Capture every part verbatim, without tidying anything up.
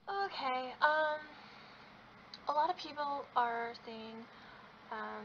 Okay, um, a lot of people are saying um,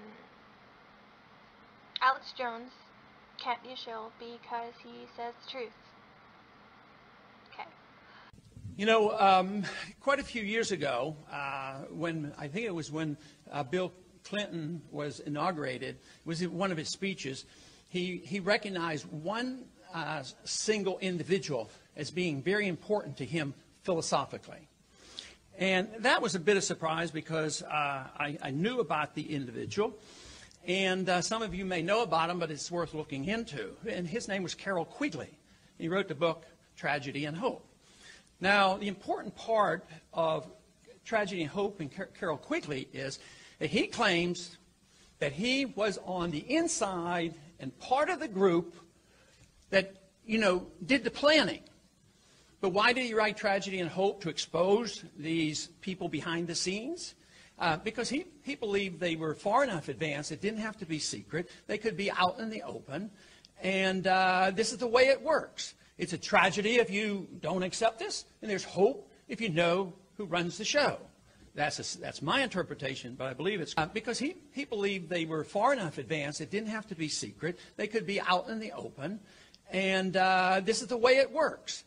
Alex Jones can't be a shill because he says the truth. Okay. You know, um, quite a few years ago, uh, when I think it was when uh, Bill Clinton was inaugurated, it was in one of his speeches, he, he recognized one uh, single individual as being very important to him philosophically. And that was a bit of surprise because uh, I, I knew about the individual. And uh, some of you may know about him, but it's worth looking into. And his name was Carroll Quigley. He wrote the book Tragedy and Hope. Now, the important part of Tragedy and Hope and Car- Carroll Quigley is that he claims that he was on the inside and part of the group that, you know, did the planning. But why did he write Tragedy and Hope? To expose these people behind the scenes? Uh, because he, he believed they were far enough advanced, it didn't have to be secret. They could be out in the open. And uh, this is the way it works. It's a tragedy if you don't accept this, and there's hope if you know who runs the show. That's, a, that's my interpretation, but I believe it's uh, because he, he believed they were far enough advanced, it didn't have to be secret. They could be out in the open. And uh, this is the way it works.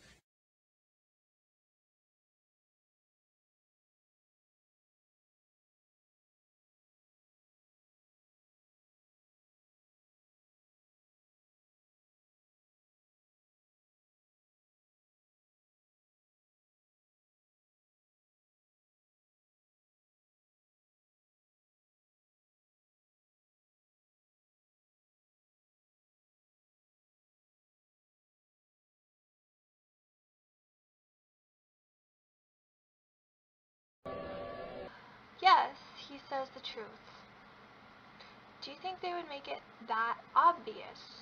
Yes, he says the truth. Do you think they would make it that obvious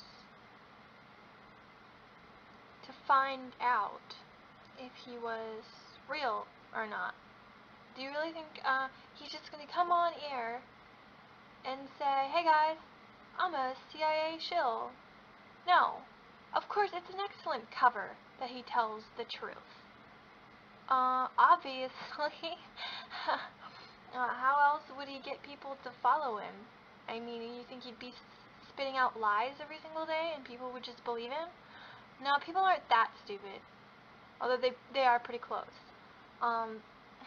to find out if he was real or not? Do you really think uh, he's just going to come on air and say, hey guys, I'm a C I A shill? No. Of course, it's an excellent cover that he tells the truth. Uh, obviously, uh, how else would he get people to follow him? I mean, you think he'd be spitting out lies every single day and people would just believe him? No, people aren't that stupid. Although they, they are pretty close. Um...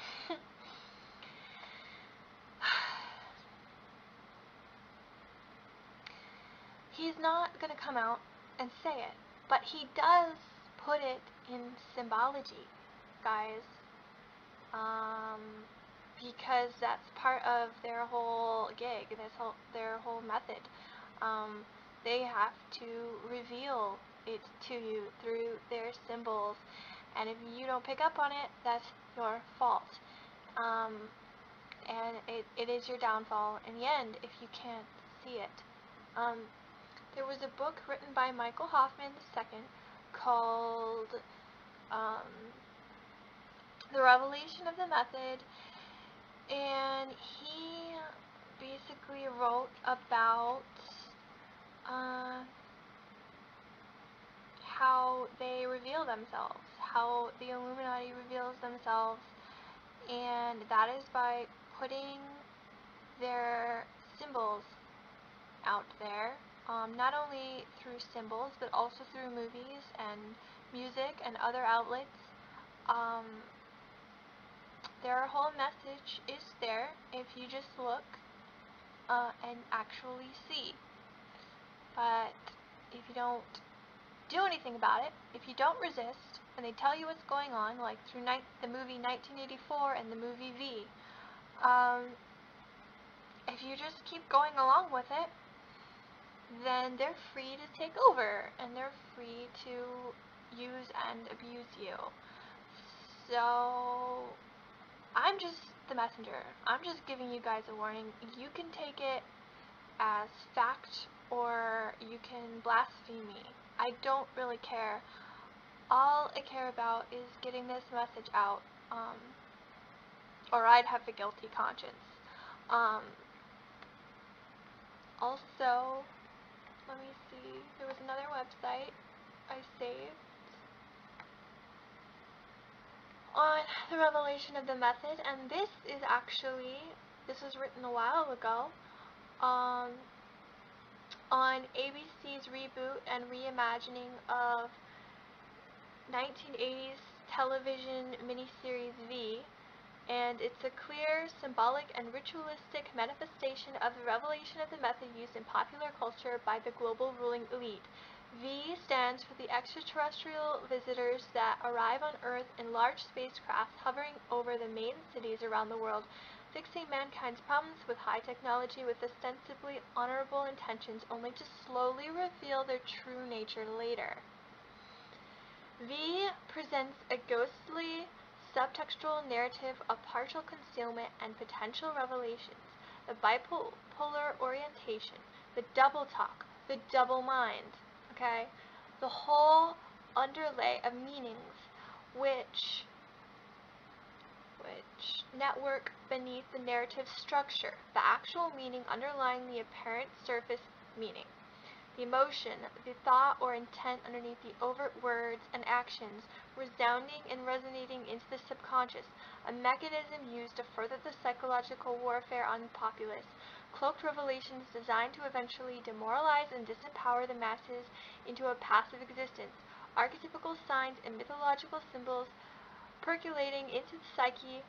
He's not going to come out and say it, but he does put it in symbology, guys, um, because that's part of their whole gig, this whole, their whole method. Um, they have to reveal it to you through their symbols, and if you don't pick up on it, that's your fault. Um, and it, it is your downfall in the end if you can't see it. Um, There was a book written by Michael Hoffman the second called um, The Revelation of the Method, and he basically wrote about uh, how they reveal themselves, how the Illuminati reveals themselves, and that is by putting their symbols out there. Um, not only through symbols, but also through movies and music and other outlets. Um, their whole message is there if you just look uh, and actually see. But if you don't do anything about it, if you don't resist, and they tell you what's going on, like through ni- the movie nineteen eighty-four and the movie V, um, if you just keep going along with it, then they're free to take over, and they're free to use and abuse you. So, I'm just the messenger. I'm just giving you guys a warning. You can take it as fact, or you can blaspheme me. I don't really care. All I care about is getting this message out, um, or I'd have a guilty conscience. Um, also, let me see, there was another website I saved. on the revelation of the method, and this is actually, this was written a while ago, um, on A B C's reboot and reimagining of nineteen eighties television miniseries V, and it's a clear, symbolic, and ritualistic manifestation of the revelation of the method used in popular culture by the global ruling elite. V stands for the extraterrestrial visitors that arrive on Earth in large spacecraft hovering over the main cities around the world, fixing mankind's problems with high technology with ostensibly honorable intentions, only to slowly reveal their true nature later. V presents a ghostly, subtextual narrative of partial concealment and potential revelations, the bipolar orientation, the double talk, the double mind, okay? The whole underlay of meanings which which network beneath the narrative structure, the actual meaning underlying the apparent surface meaning. The emotion, the thought or intent underneath the overt words and actions, resounding and resonating into the subconscious, a mechanism used to further the psychological warfare on the populace. Cloaked revelations designed to eventually demoralize and disempower the masses into a passive existence. Archetypical signs and mythological symbols percolating into the psyche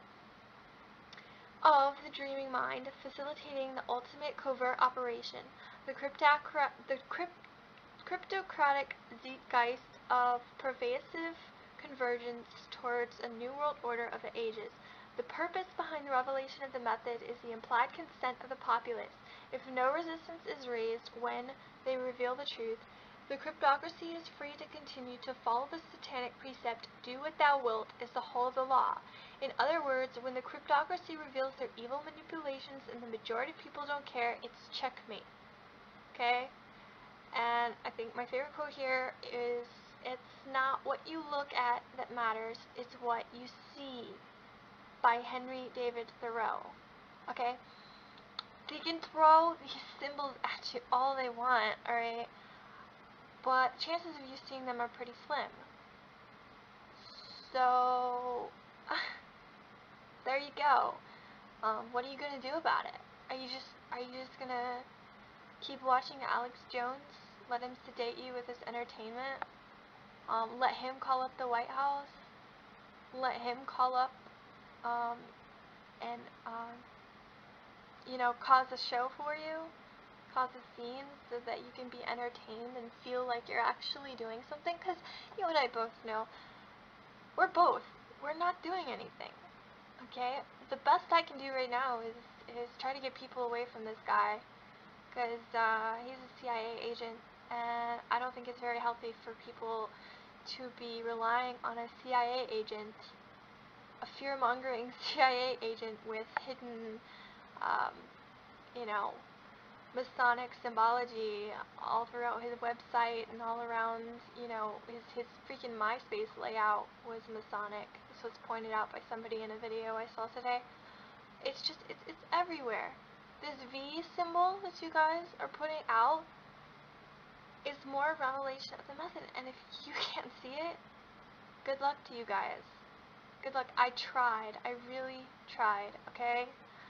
of the dreaming mind, facilitating the ultimate covert operation. The, the crypt cryptocratic zeitgeist of pervasive convergence towards a new world order of the ages. The purpose behind the revelation of the method is the implied consent of the populace. If no resistance is raised when they reveal the truth, the cryptocracy is free to continue to follow the satanic precept, "Do what thou wilt," is the whole of the law. In other words, when the cryptocracy reveals their evil manipulations and the majority of people don't care, it's checkmate. Okay? And I think my favorite quote here is, "It's not what you look at that matters, it's what you see," by Henry David Thoreau. Okay? They can throw these symbols at you all they want, alright? But chances of you seeing them are pretty slim. So, there you go. Um, what are you gonna do about it? Are you just, are you just gonna keep watching Alex Jones? Let him sedate you with his entertainment? Um, let him call up the White House? Let him call up, um, and, um, you know, cause a show for you? Cause a scene so that you can be entertained and feel like you're actually doing something? Because you and I both know, we're both, we're not doing anything, okay? The best I can do right now is, is try to get people away from this guy, because uh, he's a C I A agent, and I don't think it's very healthy for people to be relying on a C I A agent, a fear-mongering C I A agent with hidden, um, you know, Masonic symbology all throughout his website and all around, you know, his, his freaking MySpace layout was Masonic. This was pointed out by somebody in a video I saw today. It's just, it's, it's everywhere. This V symbol that you guys are putting out is more a revelation of the method, and if you can't see it, good luck to you guys. Good luck. I tried. I really tried, okay?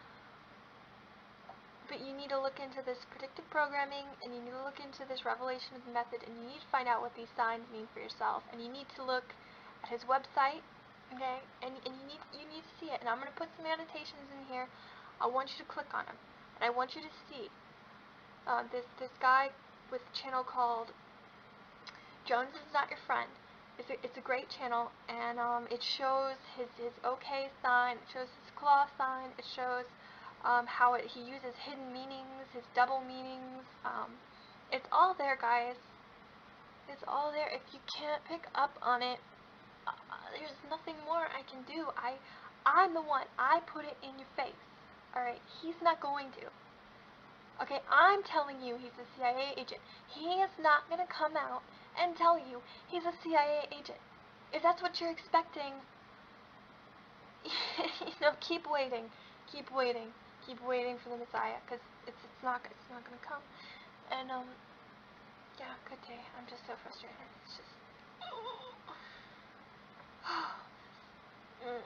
But you need to look into this predictive programming, and you need to look into this revelation of the method, and you need to find out what these signs mean for yourself, and you need to look at his website, okay, and, and you need you need to see it, and I'm going to put some annotations in here. I want you to click on them, and I want you to see uh, this, this guy with a channel called Jones Is Not Your Friend. It's a, it's a great channel, and um, it shows his, his okay sign, it shows his claw sign, it shows Um, how it, he uses hidden meanings, his double meanings. Um, it's all there, guys. It's all there. If you can't pick up on it, uh, there's nothing more I can do. I, I'm the one. I put it in your face. Alright? He's not going to. Okay? I'm telling you he's a C I A agent. He is not going to come out and tell you he's a C I A agent. If that's what you're expecting, you know, keep waiting. Keep waiting. Keep waiting for the Messiah, because it's it's not it's not gonna come. And um, yeah, good day. I'm just so frustrated. It's just Mm.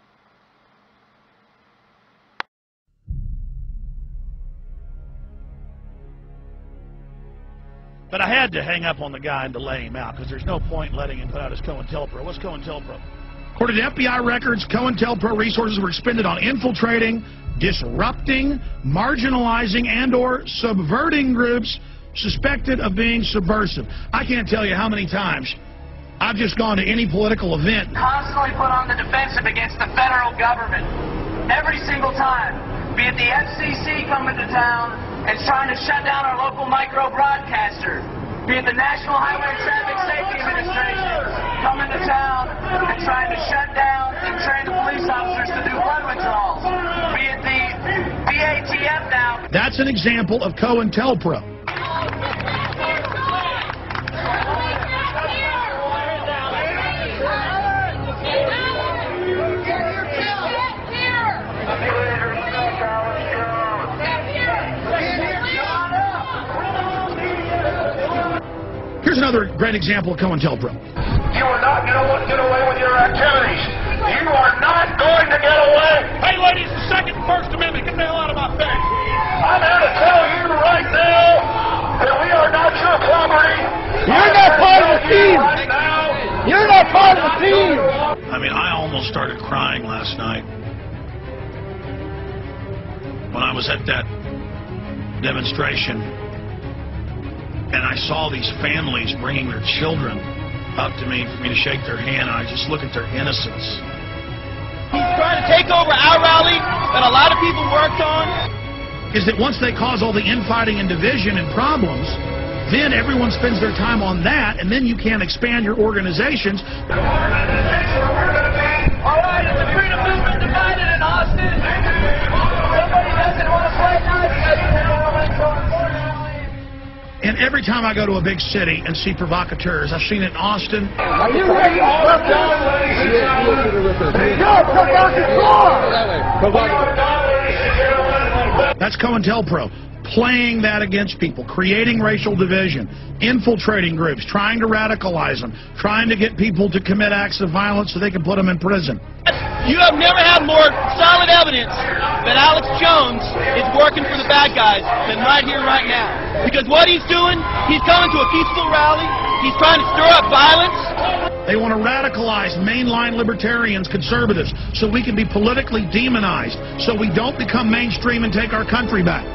But I had to hang up on the guy and delay him out because there's no point in letting him put out his COINTELPRO. What's COINTELPRO? According to F B I records, COINTELPRO resources were expended on infiltrating, disrupting, marginalizing, and or subverting groups suspected of being subversive. I can't tell you how many times I've just gone to any political event. Constantly put on the defensive against the federal government. Every single time. Be it the F C C coming to town and trying to shut down our local micro broadcaster. Be it the National Highway Traffic Safety Administration coming to town and trying to shut down and train the police officers to do blood withdrawals. Be it the D A T F now. That's an example of COINTELPRO. Here's another great example of COINTELPRO. You are not going to get away with your activities. You are not going to get away. Hey, ladies, the Second and First Amendment. Get the hell out of my face. I'm here to tell you right now that we are not your property. You're not part of the team. Right now. You're not part of the team. I mean, I almost started crying last night when I was at that demonstration. And I saw these families bringing their children up to me for me to shake their hand, and I just look at their innocence. He's trying to take over our rally that a lot of people worked on. Is that once they cause all the infighting and division and problems, then everyone spends their time on that, and then you can't expand your organizations. All right, is the freedom movement divided in Austin? Somebody doesn't want to play nice. And every time I go to a big city and see provocateurs, I've seen it in Austin. Are you ready to work down? Provocateur! That's COINTELPRO, playing that against people, creating racial division, infiltrating groups, trying to radicalize them, trying to get people to commit acts of violence so they can put them in prison. You have never had more solid evidence that Alex Jones is working for the bad guys than right here, right now. Because what he's doing, he's coming to a peaceful rally, he's trying to stir up violence. They want to radicalize mainline libertarians, conservatives, so we can be politically demonized, so we don't become mainstream and take our country back.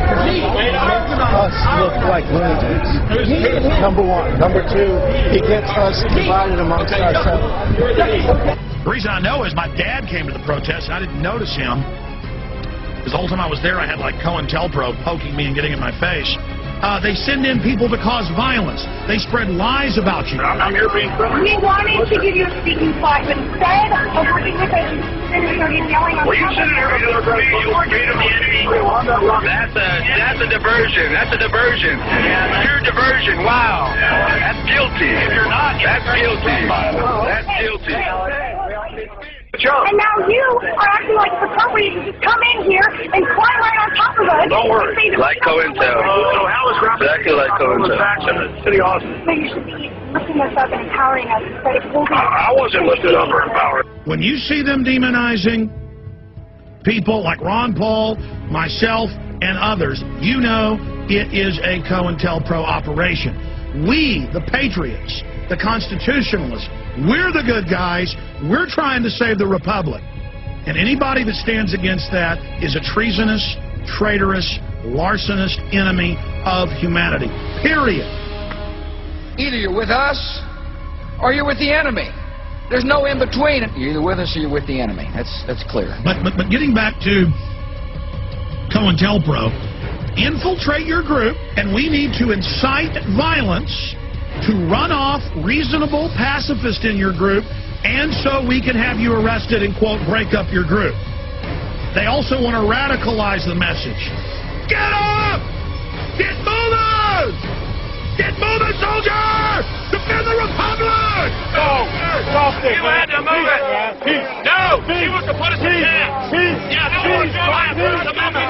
Us look like lunatics. Number one. Number two, he gets us divided amongst ourselves. The reason I know is my dad came to the protest and I didn't notice him. Because the whole time I was there, I had like COINTELPRO poking me and getting in my face. Uh, they send in people to cause violence. They spread lies about you. I'm here being friendly. We wanted to give you a speaking spot, but instead of working with us, you started yelling on Well, you top said of us. you're going to you were the enemy. That's a, that's a diversion. That's a diversion. Pure diversion. Wow. That's guilty. If you're not, that's guilty. That's guilty. And now you are acting like it's appropriate to just come in here and climb right on top of us. Don't worry. And say that Like we don't COINTEL. know. Exactly like COINTEL. City Austin. So you should be lifting us up and empowering us instead of holding us. I wasn't lifted up or empowered. When you see them demonizing people like Ron Paul, myself, and others, you know it is a COINTELPRO operation. We, the patriots, the constitutionalists, we're the good guys. We're trying to save the republic. And anybody that stands against that is a treasonous, traitorous, larcenous enemy of humanity. Period. Either you're with us or you're with the enemy. There's no in between. You're either with us or you're with the enemy. That's that's clear. But but, but getting back to COINTELPRO, infiltrate your group, and we need to incite violence to run off reasonable pacifists in your group, and so we can have you arrested and, quote, break up your group. They also want to radicalize the message. Get up! Get moving! Get moving, soldier! Defend the republic! No! You had to move it! No! He was to put us in camp! Yeah, no one's going to First Amendment!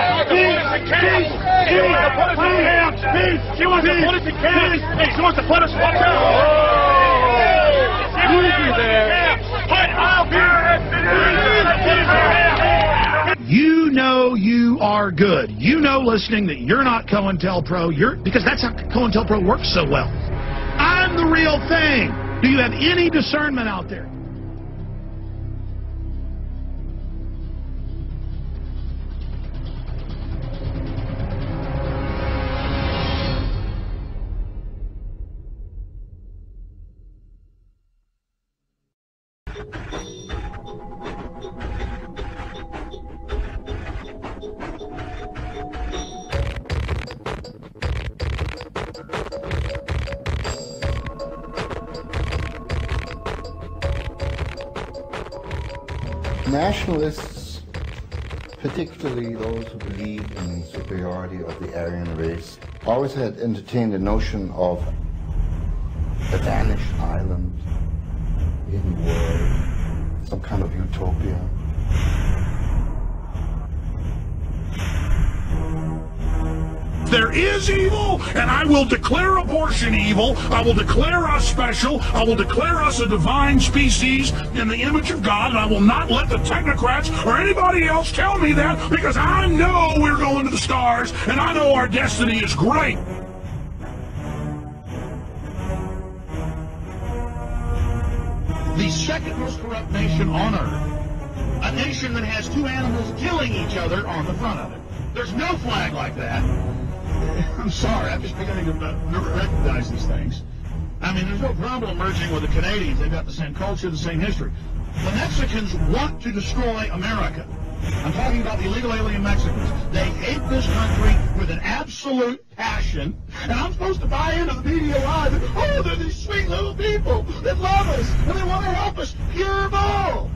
He wants to put us in camp! She wants to put us in camp! She wants to put us in camp! She wants to put us in camp! Put up your You know you are good. You know, listening, that you're not COINTELPRO. You're because that's how COINTELPRO works so well. I'm the real thing. Do you have any discernment out there? Nationalists, particularly those who believe in the superiority of the Aryan race, always had entertained the notion of a vanished island in the world, some kind of utopia. There is evil, and I will declare abortion evil. I will declare us special. I will declare us a divine species in the image of God, and I will not let the technocrats or anybody else tell me that, because I know we're going to the stars, and I know our destiny is great. The second most corrupt nation on earth. A nation that has two animals killing each other on the front of it. There's no flag like that. I'm sorry, I'm just beginning to uh, recognize these things. I mean, there's no problem merging with the Canadians. They've got the same culture, the same history. The Mexicans want to destroy America. I'm talking about the illegal alien Mexicans. They hate this country with an absolute passion. And I'm supposed to buy into the media lie that, oh, they're these sweet little people that love us and they want to help us. Pure bull!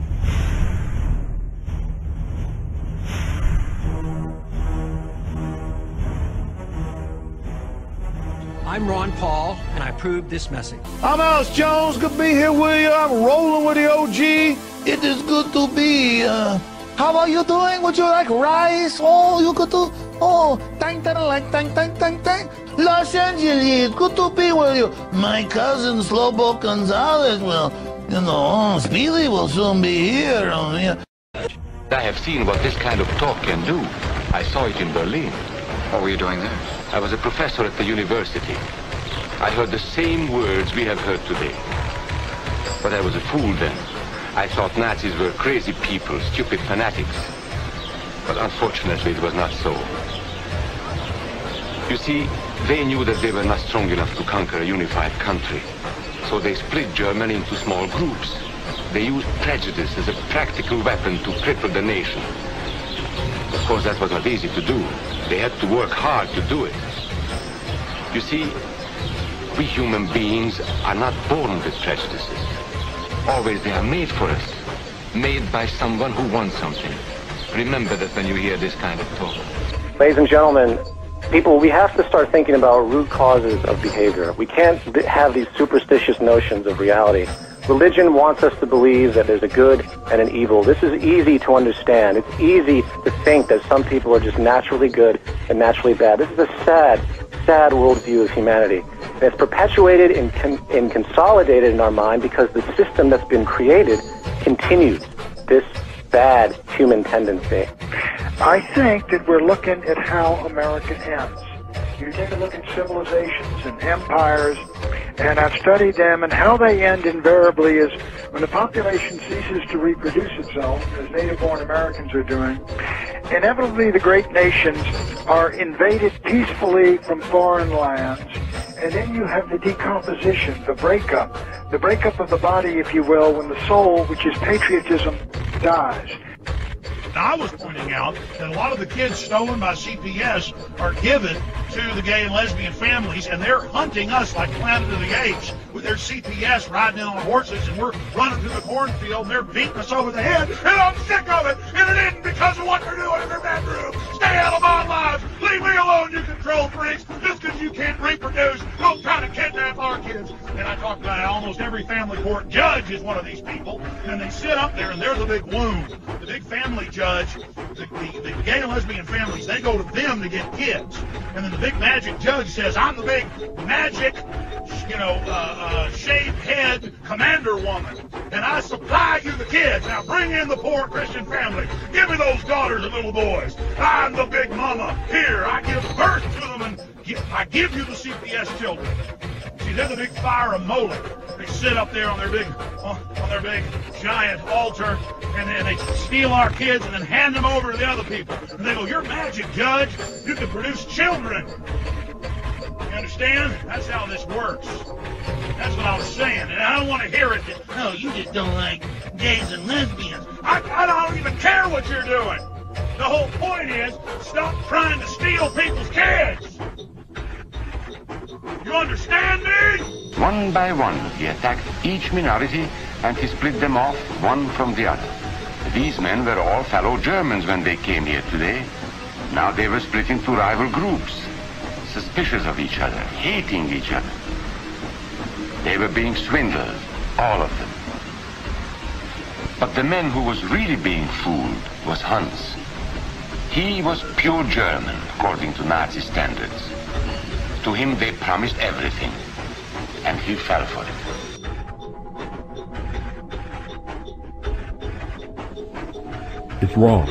I'm Ron Paul, and I approve this message. I'm Alex Jones. Good to be here with you. I'm rolling with the O G. It is good to be. Uh, how are you doing? Would you like rice? Oh, you good to. Oh, tang tang like tang tang tang tang. Los Angeles. Good to be with you. My cousin Slobo Gonzalez will, you know, Speedy will soon be here. Um, yeah. I have seen what this kind of talk can do. I saw it in Berlin. What were you doing there? I was a professor at the university. I heard the same words we have heard today. But I was a fool then. I thought Nazis were crazy people, stupid fanatics. But unfortunately, it was not so. You see, they knew that they were not strong enough to conquer a unified country. So they split Germany into small groups. They used prejudice as a practical weapon to cripple the nation. Of course, that was not easy to do. They had to work hard to do it. You see, we human beings are not born with prejudices. Always they are made for us, made by someone who wants something. Remember that when you hear this kind of talk. Ladies and gentlemen, people, we have to start thinking about root causes of behavior. We can't have these superstitious notions of reality. Religion wants us to believe that there's a good and an evil. This is easy to understand. It's easy to think that some people are just naturally good and naturally bad. This is a sad, sad worldview of humanity. And it's perpetuated and, con and consolidated in our mind because the system that's been created continues this bad human tendency. I think that we're looking at how America ends. You take a look at civilizations and empires, and I've studied them, and how they end invariably is when the population ceases to reproduce itself, as native-born Americans are doing, inevitably the great nations are invaded peacefully from foreign lands, and then you have the decomposition, the breakup, the breakup of the body, if you will, when the soul, which is patriotism, dies. Now, I was pointing out that a lot of the kids stolen by C P S are given to the gay and lesbian families, and they're hunting us like Planet of the Apes with their C P S riding in on horses, and we're running through the cornfield, and they're beating us over the head, and I'm sick of it, and it isn't because of what they're doing in their bedroom. Stay out of my lives. Leave me alone, you control freaks. Just because you can't reproduce, don't try to kidnap our kids. And I talked about how almost every family court judge is one of these people, and they sit up there, and they're the big wound, the big family judge. The the, the gay and lesbian families, they go to them to get kids. And then the big magic judge says, I'm the big magic, you know, uh, uh, shaved head commander woman, and I supply you the kids. Now bring in the poor Christian family. Give me those daughters and little boys. I'm the big mama. Here, I give birth to them, and give, I give you the C P S children. See, they're the big fire of Moloch. They sit up there on their big, on, on their big giant altar, and, and they steal our kids and then hand them over to the other people. And they go, you're magic, Judge. You can produce children. You understand? That's how this works. That's what I was saying. And I don't want to hear it that, no, you just don't like gays and lesbians. I, I don't even care what you're doing. The whole point is, stop trying to steal people's kids. You understand me? One by one, he attacked each minority and he split them off one from the other. These men were all fellow Germans when they came here today. Now they were split into rival groups, suspicious of each other, hating each other. They were being swindled, all of them. But the man who was really being fooled was Hans. He was pure German, according to Nazi standards. To him they promised everything, and he fell for it. It's wrong.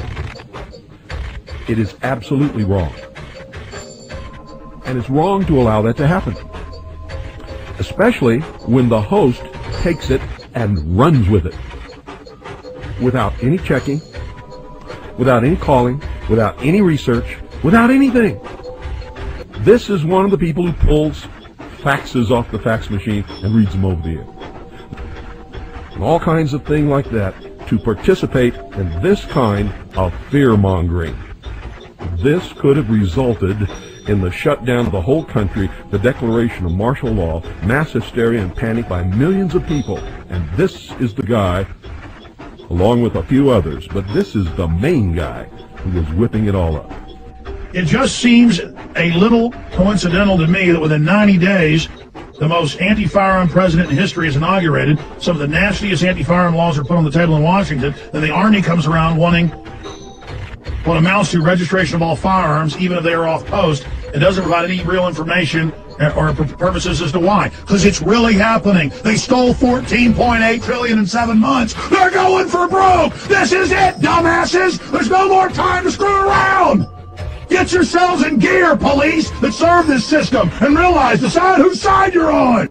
It is absolutely wrong. And it's wrong to allow that to happen. Especially when the host takes it and runs with it. Without any checking, without any calling, without any research, without anything. This is one of the people who pulls faxes off the fax machine and reads them over the air. And all kinds of things like that to participate in this kind of fear-mongering. This could have resulted in the shutdown of the whole country, the declaration of martial law, mass hysteria and panic by millions of people. And this is the guy, along with a few others, but this is the main guy who was whipping it all up. It just seems a little coincidental to me that within ninety days, the most anti-firearm president in history is inaugurated. Some of the nastiest anti-firearm laws are put on the table in Washington. Then the Army comes around wanting what amounts to registration of all firearms, even if they are off post. It doesn't provide any real information or purposes as to why. Because it's really happening. They stole fourteen point eight trillion dollars in seven months. They're going for broke. This is it, dumbasses. There's no more time to screw around. Get yourselves in gear, police that serve this system, and realize, decide whose side you're on.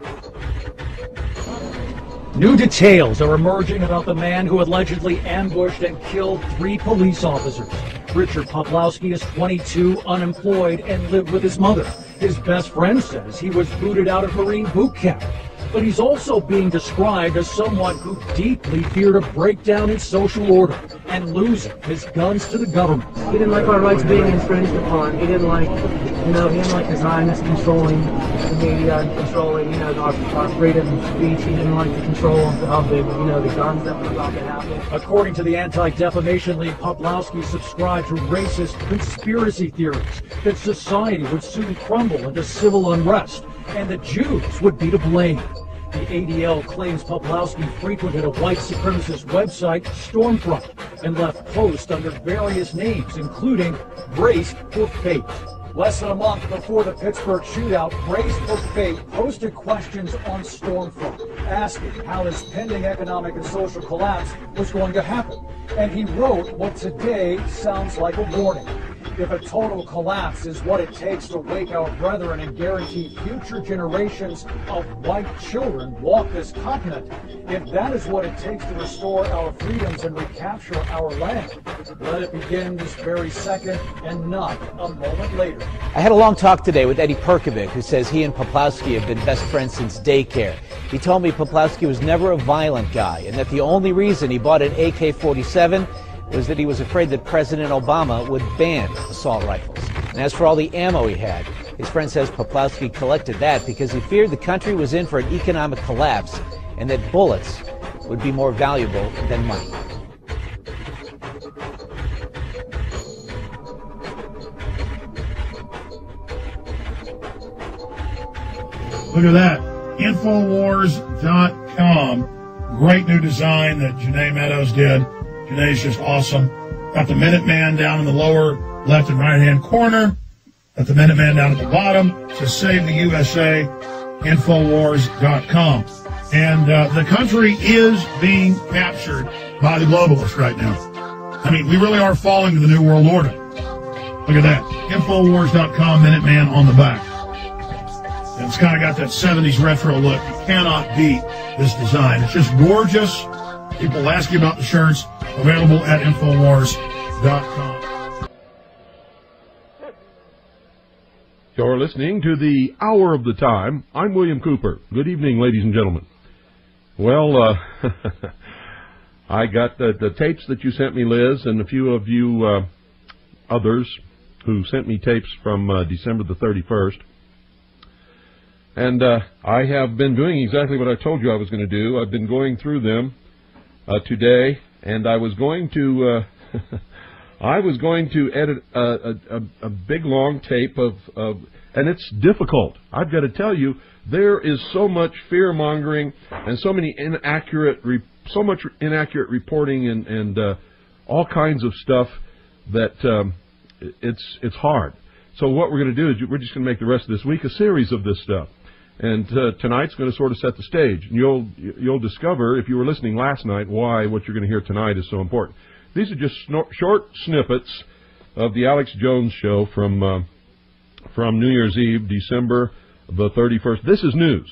New details are emerging about the man who allegedly ambushed and killed three police officers. Richard Poplawski is twenty-two, unemployed, and lived with his mother. His best friend says he was booted out of Marine boot camp. But he's also being described as someone who deeply feared a breakdown in social order and losing his guns to the government. He didn't like our rights being infringed upon. He didn't like, you know, he didn't like the Zionists controlling the media and controlling, you know, our, our freedom of speech. He didn't like the control of the, you know, the guns that were about to happen. According to the Anti-Defamation League, Poplawski subscribed to racist conspiracy theories that society would soon crumble into civil unrest and the Jews would be to blame. The A D L claims Poplawski frequented a white supremacist website, Stormfront, and left posts under various names, including Brace for Fate. Less than a month before the Pittsburgh shootout, Brace for Fate posted questions on Stormfront, asking how this pending economic and social collapse was going to happen. And he wrote what today sounds like a warning. If a total collapse is what it takes to wake our brethren and guarantee future generations of white children walk this continent, if that is what it takes to restore our freedoms and recapture our land, let it begin this very second and not a moment later. I had a long talk today with Eddie Perkovic, who says he and Poplawski have been best friends since daycare. He told me Poplawski was never a violent guy and that the only reason he bought an A K forty-seven was that he was afraid that President Obama would ban assault rifles. And as for all the ammo he had, his friend says Poplawski collected that because he feared the country was in for an economic collapse and that bullets would be more valuable than money. Look at that. Infowars dot com. Great new design that Janae Meadows did. Janae's just awesome. Got the Minuteman down in the lower left and right-hand corner. Got the Minuteman down at the bottom. It says Save the U S A, Infowars dot com. And uh, the country is being captured by the globalists right now. I mean, we really are falling to the New World Order. Look at that. Infowars dot com, Minuteman on the back. And it's kind of got that seventies retro look. You cannot beat this design. It's just gorgeous. People ask you about the shirts. Available at Infowars dot com. You're listening to the Hour of the Time. I'm William Cooper. Good evening, ladies and gentlemen. Well, uh, I got the, the tapes that you sent me, Liz, and a few of you uh, others who sent me tapes from uh, December the thirty-first. And uh, I have been doing exactly what I told you I was going to do. I've been going through them uh, today, and I was going to uh, I was going to edit a, a, a big long tape of, of, and it's difficult. I've got to tell you, there is so much fear mongering and so many inaccurate, re, so much inaccurate reporting and, and uh, all kinds of stuff that um, it's it's hard. So what we're going to do is we're just going to make the rest of this week a series of this stuff. And uh, tonight's going to sort of set the stage. And you'll you'll discover, if you were listening last night, why what you're going to hear tonight is so important. These are just snor- short snippets of the Alex Jones Show from uh, from New Year's Eve, December the thirty-first. This is news.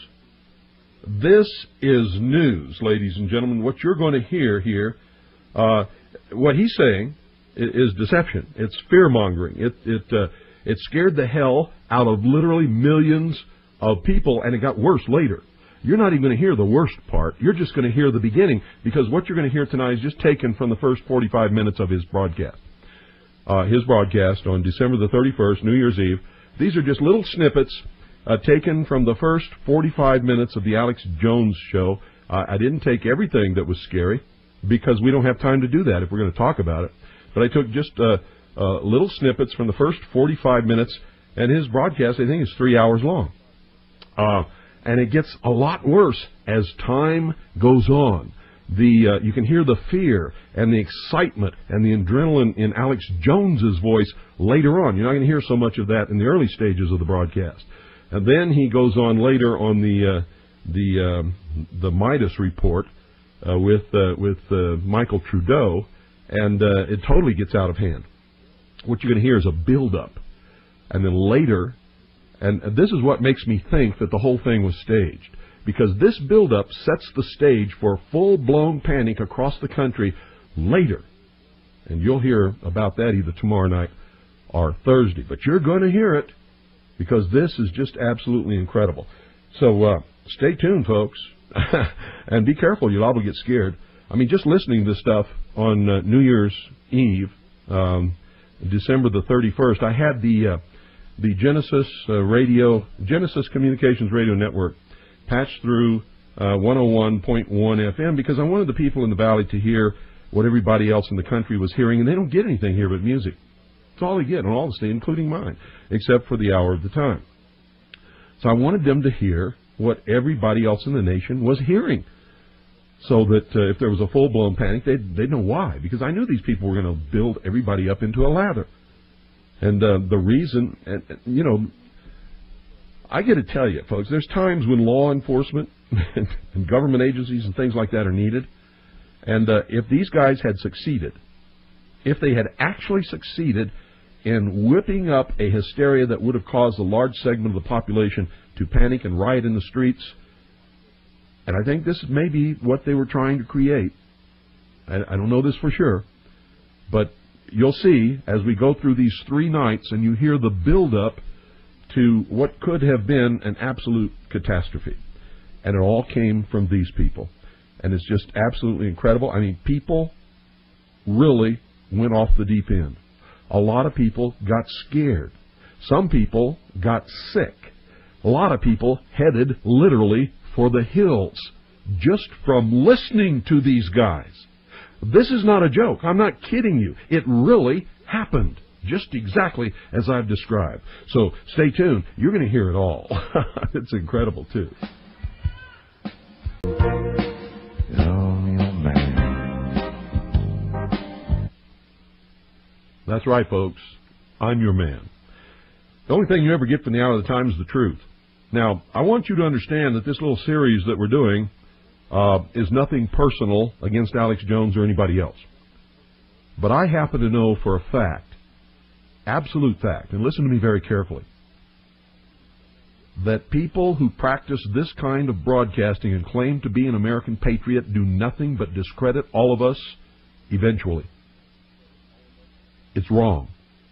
This is news, ladies and gentlemen. What you're going to hear here, uh, what he's saying is, is deception. It's fear-mongering. It it uh, it scared the hell out of literally millions of people, and it got worse later. You're not even going to hear the worst part. You're just going to hear the beginning, because what you're going to hear tonight is just taken from the first forty-five minutes of his broadcast. Uh, his broadcast on December the thirty-first, New Year's Eve. These are just little snippets uh, taken from the first forty-five minutes of the Alex Jones Show. Uh, I didn't take everything that was scary, because we don't have time to do that if we're going to talk about it. But I took just uh, uh, little snippets from the first forty-five minutes, and his broadcast, I think, is three hours long. Uh, and it gets a lot worse as time goes on. The uh, you can hear the fear and the excitement and the adrenaline in Alex Jones's voice later on. You're not going to hear so much of that in the early stages of the broadcast. And then he goes on later on the uh, the uh, the Midas report uh, with uh, with uh, Michael Trudeau, and uh, it totally gets out of hand. What you're going to hear is a build-up, and then later. And this is what makes me think that the whole thing was staged, because this buildup sets the stage for full-blown panic across the country later. And you'll hear about that either tomorrow night or Thursday. But you're going to hear it, because this is just absolutely incredible. So uh, stay tuned, folks, and be careful. You'll all get scared. I mean, just listening to this stuff on uh, New Year's Eve, um, December the thirty-first, I had the... Uh, the Genesis uh, radio, Genesis Communications Radio Network patched through uh, one oh one point one F M, because I wanted the people in the Valley to hear what everybody else in the country was hearing, and they don't get anything here but music. That's all they get on all the stations, including mine, except for the Hour of the Time. So I wanted them to hear what everybody else in the nation was hearing, so that uh, if there was a full-blown panic, they'd, they'd know why, because I knew these people were going to build everybody up into a lather. And uh, the reason, and, you know, I got to tell you, folks, there's times when law enforcement and, and government agencies and things like that are needed. And uh, if these guys had succeeded, if they had actually succeeded in whipping up a hysteria that would have caused a large segment of the population to panic and riot in the streets, and I think this may be what they were trying to create. I, I don't know this for sure, but you'll see as we go through these three nights and you hear the build-up to what could have been an absolute catastrophe. And it all came from these people. And it's just absolutely incredible. I mean, people really went off the deep end. A lot of people got scared. Some people got sick. A lot of people headed literally for the hills just from listening to these guys. This is not a joke. I'm not kidding you. It really happened, just exactly as I've described. So stay tuned. You're going to hear it all. It's incredible, too. Oh, oh, man. That's right, folks. I'm your man. The only thing you ever get from the Hour of the Time is the truth. Now, I want you to understand that this little series that we're doing uh, is nothing personal against Alex Jones or anybody else. But I happen to know for a fact, absolute fact, and listen to me very carefully, that people who practice this kind of broadcasting and claim to be an American patriot do nothing but discredit all of us eventually. It's wrong.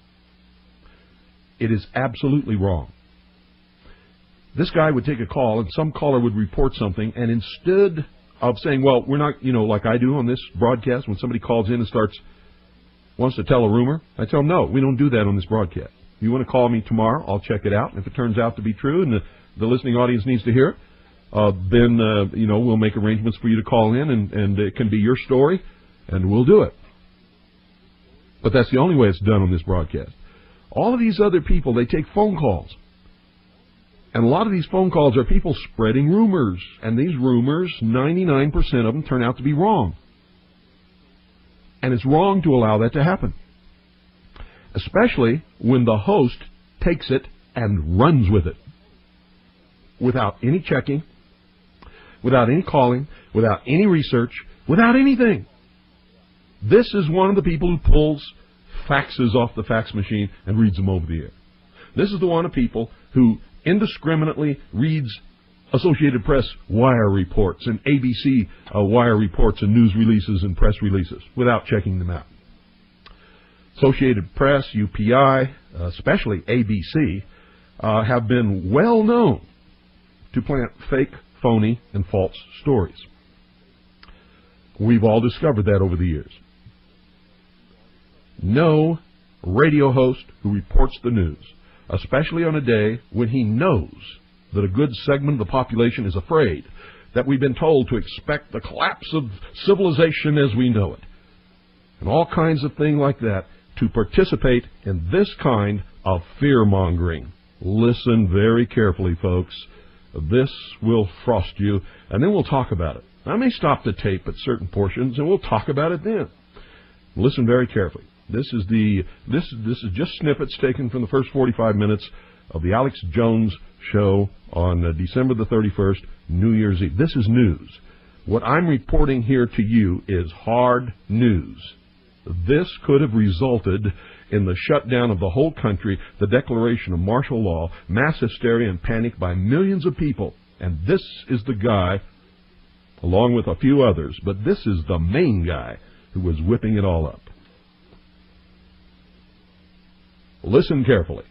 It is absolutely wrong. This guy would take a call, and some caller would report something, and instead of saying, well, we're not, you know, like I do on this broadcast, when somebody calls in and starts, wants to tell a rumor, I tell them, no, we don't do that on this broadcast. You want to call me tomorrow, I'll check it out, and if it turns out to be true and the, the listening audience needs to hear it, uh, then, uh, you know, we'll make arrangements for you to call in, and, and it can be your story, and we'll do it. But that's the only way it's done on this broadcast. All of these other people, they take phone calls. And a lot of these phone calls are people spreading rumors. And these rumors, ninety-nine percent of them turn out to be wrong. And it's wrong to allow that to happen. Especially when the host takes it and runs with it. Without any checking, without any calling, without any research, without anything. This is one of the people who pulls faxes off the fax machine and reads them over the air. This is the one of people who indiscriminately reads Associated Press wire reports and A B C uh, wire reports and news releases and press releases without checking them out. Associated Press, U P I, uh, especially A B C, uh, have been well known to plant fake, phony, and false stories. We've all discovered that over the years. No radio host who reports the news, especially on a day when he knows that a good segment of the population is afraid, that we've been told to expect the collapse of civilization as we know it, and all kinds of things like that, to participate in this kind of fear-mongering. Listen very carefully, folks. This will frost you, and then we'll talk about it. I may stop the tape at certain portions, and we'll talk about it then. Listen very carefully. This is the this this is just snippets taken from the first forty-five minutes of the Alex Jones show on uh, December the thirty-first, New Year's Eve. This is news. What I'm reporting here to you is hard news. This could have resulted in the shutdown of the whole country, the declaration of martial law, mass hysteria and panic by millions of people. And this is the guy, along with a few others, but this is the main guy who was whipping it all up. Listen carefully.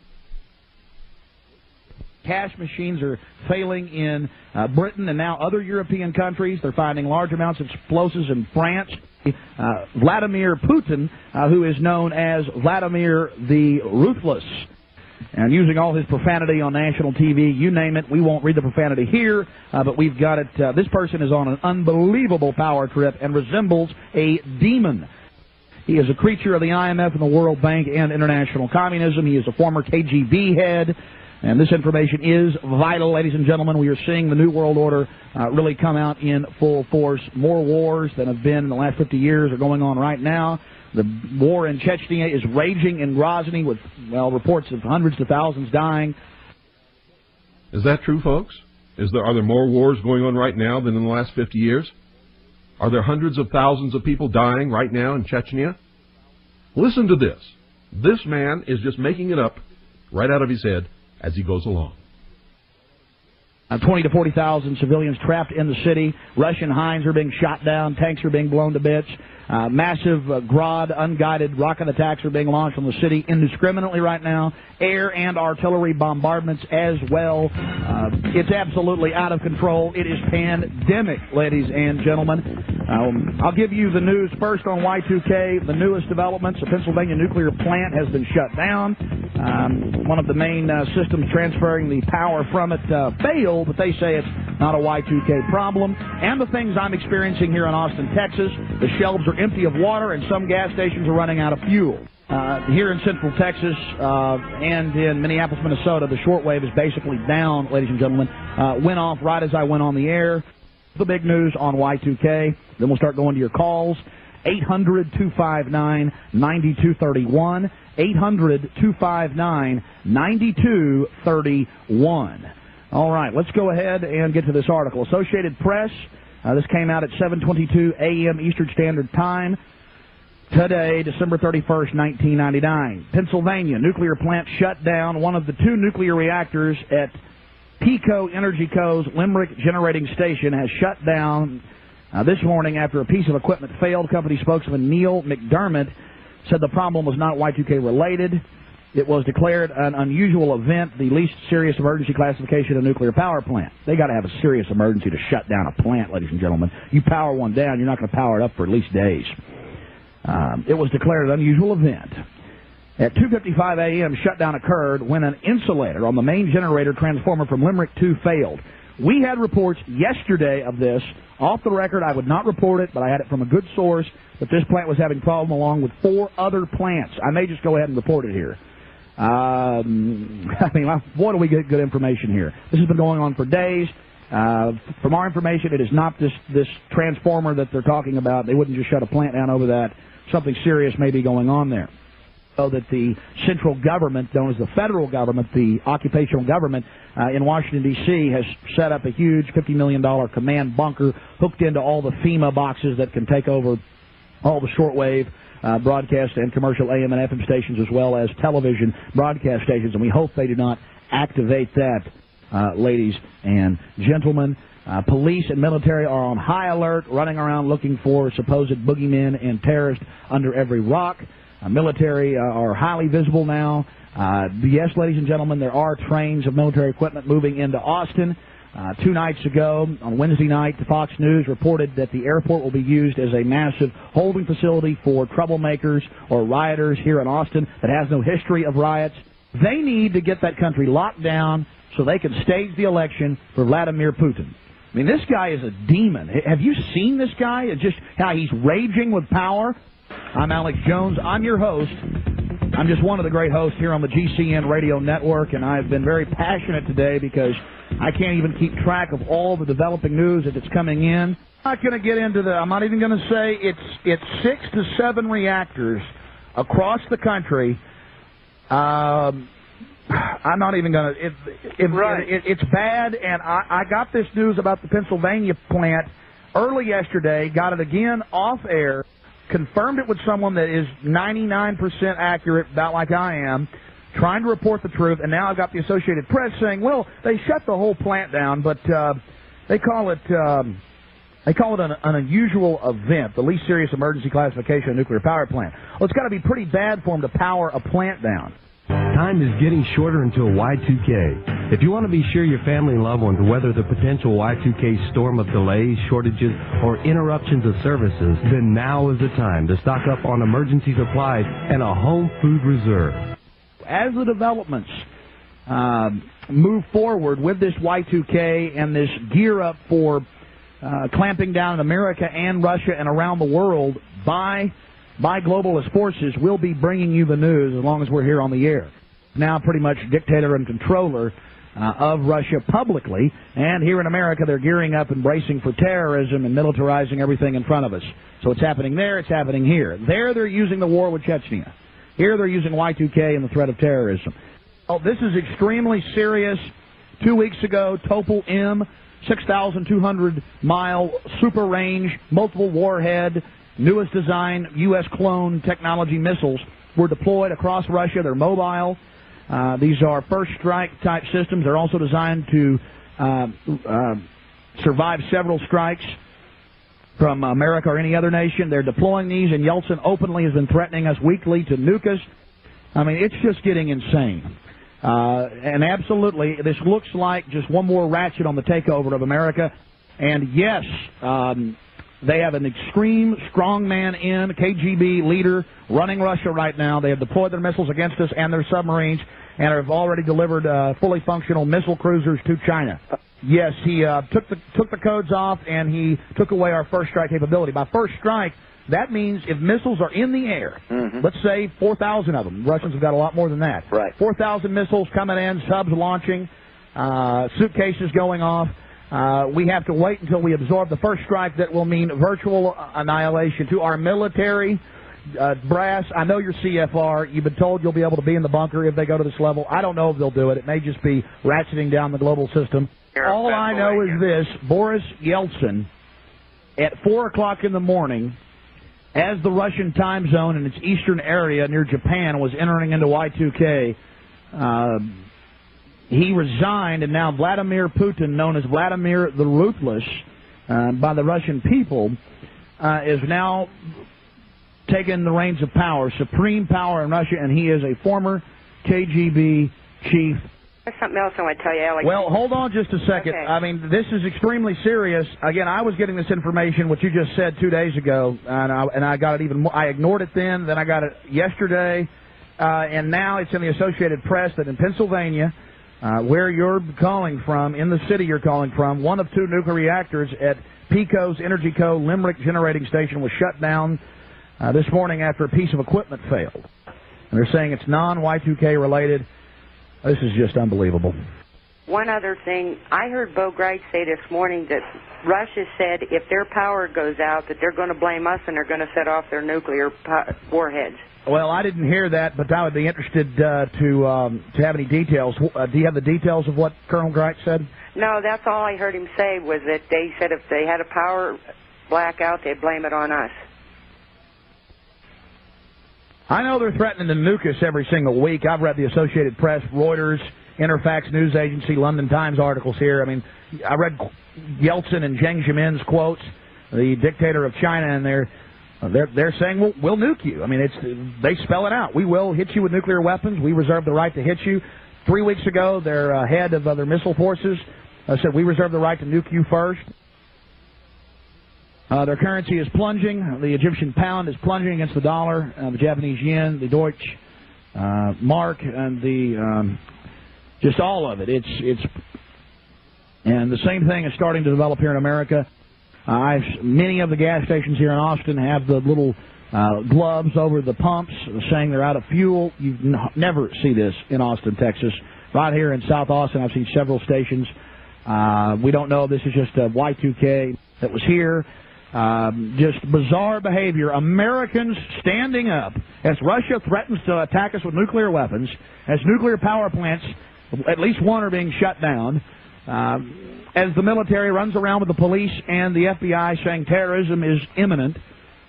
Cash machines are failing in uh, Britain and now other European countries. They're finding large amounts of explosives in France. Uh, Vladimir Putin, uh, who is known as Vladimir the Ruthless, and using all his profanity on national T V, you name it. We won't read the profanity here, uh, but we've got it. Uh, this person is on an unbelievable power trip and resembles a demon. He is a creature of the I M F and the World Bank and international communism. He is a former K G B head. And this information is vital, ladies and gentlemen. We are seeing the New World Order uh, really come out in full force. More wars than have been in the last fifty years are going on right now. The war in Chechnya is raging in Grozny with, well, reports of hundreds of thousands dying. Is that true, folks? Is there, are there more wars going on right now than in the last fifty years? Are there hundreds of thousands of people dying right now in Chechnya? Listen to this. This man is just making it up right out of his head as he goes along. Uh, twenty to forty thousand civilians trapped in the city. Russian Hinds are being shot down. Tanks are being blown to bits. Uh, massive uh, Grad unguided rocket attacks are being launched on the city indiscriminately right now. Air and artillery bombardments as well. Uh, it's absolutely out of control. It is pandemic, ladies and gentlemen. Um, I'll give you the news first on Y two K. The newest developments: a Pennsylvania nuclear plant has been shut down. Um, one of the main uh, systems transferring the power from it uh, failed, but they say it's not a Y two K problem. And the things I'm experiencing here in Austin, Texas: the shelves are empty of water and some gas stations are running out of fuel. Uh, here in Central Texas uh, and in Minneapolis, Minnesota, the shortwave is basically down, ladies and gentlemen. Uh, went off right as I went on the air. The big news on Y two K. Then we'll start going to your calls. eight hundred, two five nine, nine two three one. eight hundred, two five nine, nine two three one. All right, let's go ahead and get to this article. Associated Press, uh, this came out at seven twenty-two a m Eastern Standard Time today, December thirty-first, nineteen ninety-nine. Pennsylvania nuclear plant shut down. One of the two nuclear reactors at PECO Energy Co.'s Limerick Generating Station has shut down uh, this morning after a piece of equipment failed. Company spokesman Neil McDermott said the problem was not Y two K related. It was declared an unusual event, the least serious emergency classification of a nuclear power plant. They got to have a serious emergency to shut down a plant, ladies and gentlemen. You power one down, you're not going to power it up for at least days. Um, it was declared an unusual event. At two fifty-five a m, shutdown occurred when an insulator on the main generator transformer from Limerick two failed. We had reports yesterday of this. Off the record, I would not report it, but I had it from a good source that this plant was having problem along with four other plants. I may just go ahead and report it here. Um, I mean, boy, do we get good information here. This has been going on for days. Uh, from our information, it is not this, this transformer that they're talking about. They wouldn't just shut a plant down over that. Something serious may be going on there. So that the central government, known as the federal government, the occupational government uh, in Washington, D C, has set up a huge fifty million dollars command bunker hooked into all the FEMA boxes that can take over all the shortwave uh, broadcast and commercial A M and F M stations, as well as television broadcast stations. And we hope they do not activate that, uh, ladies and gentlemen. Uh, police and military are on high alert, running around looking for supposed boogeymen and terrorists under every rock. Uh, military uh, are highly visible now. Uh, yes, ladies and gentlemen, there are trains of military equipment moving into Austin. Uh, two nights ago, on Wednesday night, Fox News reported that the airport will be used as a massive holding facility for troublemakers or rioters here in Austin that has no history of riots. They need to get that country locked down so they can stage the election for Vladimir Putin. I mean, this guy is a demon. Have you seen this guy? It's just how he's raging with power. I'm Alex Jones. I'm your host. I'm just one of the great hosts here on the G C N radio network, and I've been very passionate today because I can't even keep track of all the developing news that's coming in. I'm not going to get into the, I'm not even going to say it's it's six to seven reactors across the country. Um, I'm not even going to, it, it, right. it, it's bad, and I, I got this news about the Pennsylvania plant early yesterday, got it again off air, confirmed it with someone that is ninety-nine percent accurate, about like I am, trying to report the truth, and now I've got the Associated Press saying, well, they shut the whole plant down, but uh, they call it um, they call it an, an unusual event, the least serious emergency classification of a nuclear power plant. Well, it's got to be pretty bad for them to power a plant down. Time is getting shorter until Y two K. If you want to be sure your family and loved ones weather the potential Y two K storm of delays, shortages, or interruptions of services, then now is the time to stock up on emergency supplies and a home food reserve. As the developments uh, move forward with this Y two K and this gear up for uh, clamping down in America and Russia and around the world by by globalist forces, we'll be bringing you the news as long as we're here on the air. Now pretty much dictator and controller uh, of Russia publicly, and here in America they're gearing up and bracing for terrorism and militarizing everything in front of us. So it's happening there, it's happening here. There they're using the war with Chechnya. Here they're using Y two K and the threat of terrorism. Oh, this is extremely serious. Two weeks ago, Topol M, six thousand two hundred mile super range, multiple warhead, newest design U S clone technology missiles were deployed across Russia. They're mobile. Uh, these are first strike type systems. They're also designed to uh, uh, survive several strikes from America or any other nation. They're deploying these, and Yeltsin openly has been threatening us weekly to nuke us. I mean, it's just getting insane. Uh, and absolutely, this looks like just one more ratchet on the takeover of America. And yes, um, they have an extreme strongman in, K G B leader, running Russia right now. They have deployed their missiles against us and their submarines and have already delivered uh, fully functional missile cruisers to China. Yes, he uh, took the took the codes off, and he took away our first strike capability. By first strike, that means if missiles are in the air, mm-hmm. let's say four thousand of them. The Russians have got a lot more than that. Right. four thousand missiles coming in, subs launching, uh, suitcases going off. Uh, we have to wait until we absorb the first strike that will mean virtual annihilation. To our military uh, brass, I know you're C F R. You've been told you'll be able to be in the bunker if they go to this level. I don't know if they'll do it. It may just be ratcheting down the global system. All I know is this: Boris Yeltsin, at four o'clock in the morning, as the Russian time zone in its eastern area near Japan was entering into Y two K, uh, he resigned, and now Vladimir Putin, known as Vladimir the Ruthless uh, by the Russian people, uh, is now taking the reins of power, supreme power in Russia, and he is a former K G B chief. There's something else I want to tell you, Alex. Well, hold on just a second. Okay. I mean, this is extremely serious. Again, I was getting this information, what you just said, two days ago, and I, and I got it even more. I ignored it then, then I got it yesterday, uh, and now it's in the Associated Press that in Pennsylvania, uh, where you're calling from, in the city you're calling from, one of two nuclear reactors at PECO's Energy Co. Limerick Generating Station was shut down uh, this morning after a piece of equipment failed. And they're saying it's non-Y two K related. This is just unbelievable. One other thing, I heard Bo Greig say this morning that Russia said if their power goes out that they're going to blame us and they're going to set off their nuclear warheads. Well, I didn't hear that, but I would be interested uh, to um, to have any details. Uh, do you have the details of what Colonel Greig said? No, that's all I heard him say was that they said if they had a power blackout, they'd blame it on us. I know they're threatening to nuke us every single week. I've read the Associated Press, Reuters, Interfax News Agency, London Times articles here. I mean, I read Yeltsin and Jiang Zemin's quotes, the dictator of China, and they're they're they're saying we'll, we'll nuke you. I mean, it's they spell it out. We will hit you with nuclear weapons. We reserve the right to hit you. Three weeks ago, their uh, head of other missile forces uh, said we reserve the right to nuke you first. Uh, their currency is plunging. The Egyptian pound is plunging against the dollar, uh, the Japanese yen, the Deutsche uh, mark, and the um, just all of it. It's it's and the same thing is starting to develop here in America. Uh, I've, many of the gas stations here in Austin have the little uh, gloves over the pumps saying they're out of fuel. You n- never see this in Austin, Texas. Right here in South Austin, I've seen several stations. Uh, we don't know if this is just a Y two K that was here. Um, just bizarre behavior. Americans standing up as Russia threatens to attack us with nuclear weapons, as nuclear power plants, at least one, are being shut down, um, as the military runs around with the police and the F B I saying terrorism is imminent,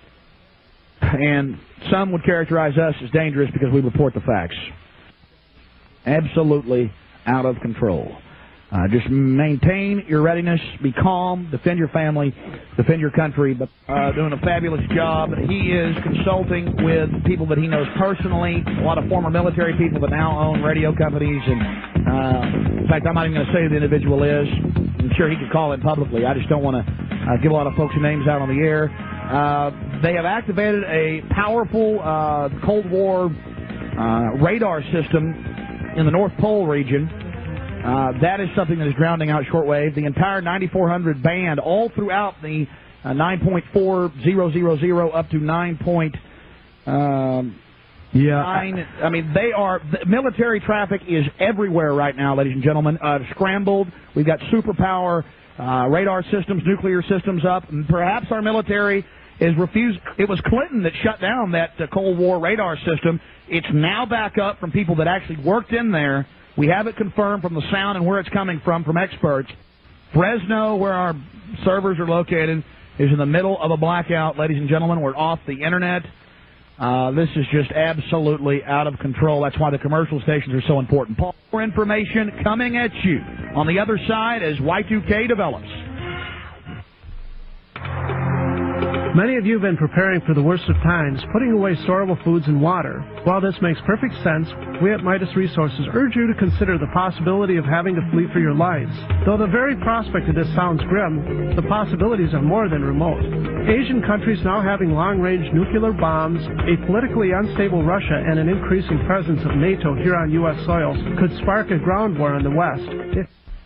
and some would characterize us as dangerous because we report the facts. Absolutely out of control. Uh, just maintain your readiness, be calm, defend your family, defend your country, but uh, doing a fabulous job. He is consulting with people that he knows personally, a lot of former military people that now own radio companies, and uh, in fact, I'm not even going to say who the individual is. I'm sure he could call in publicly. I just don't want to uh, give a lot of folks' names out on the air. Uh, they have activated a powerful uh, Cold War uh, radar system in the North Pole region. Uh, that is something that is drowning out shortwave. The entire ninety-four hundred band, all throughout the uh, nine point four thousand up to nine point um, yeah. nine. I mean, they are, the military traffic is everywhere right now, ladies and gentlemen. Uh, scrambled. We've got superpower uh, radar systems, nuclear systems up, and perhaps our military is refused. It was Clinton that shut down that uh, Cold War radar system. It's now back up from people that actually worked in there. We have it confirmed from the sound and where it's coming from, from experts. Fresno, where our servers are located, is in the middle of a blackout, ladies and gentlemen. We're off the Internet. Uh, this is just absolutely out of control. That's why the commercial stations are so important. Paul, more information coming at you on the other side as Y two K develops. Many of you have been preparing for the worst of times, putting away storable foods and water. While this makes perfect sense, we at Midas Resources urge you to consider the possibility of having to flee for your lives. Though the very prospect of this sounds grim, the possibilities are more than remote. Asian countries now having long-range nuclear bombs, a politically unstable Russia, and an increasing presence of NATO here on U S soil could spark a ground war in the West. If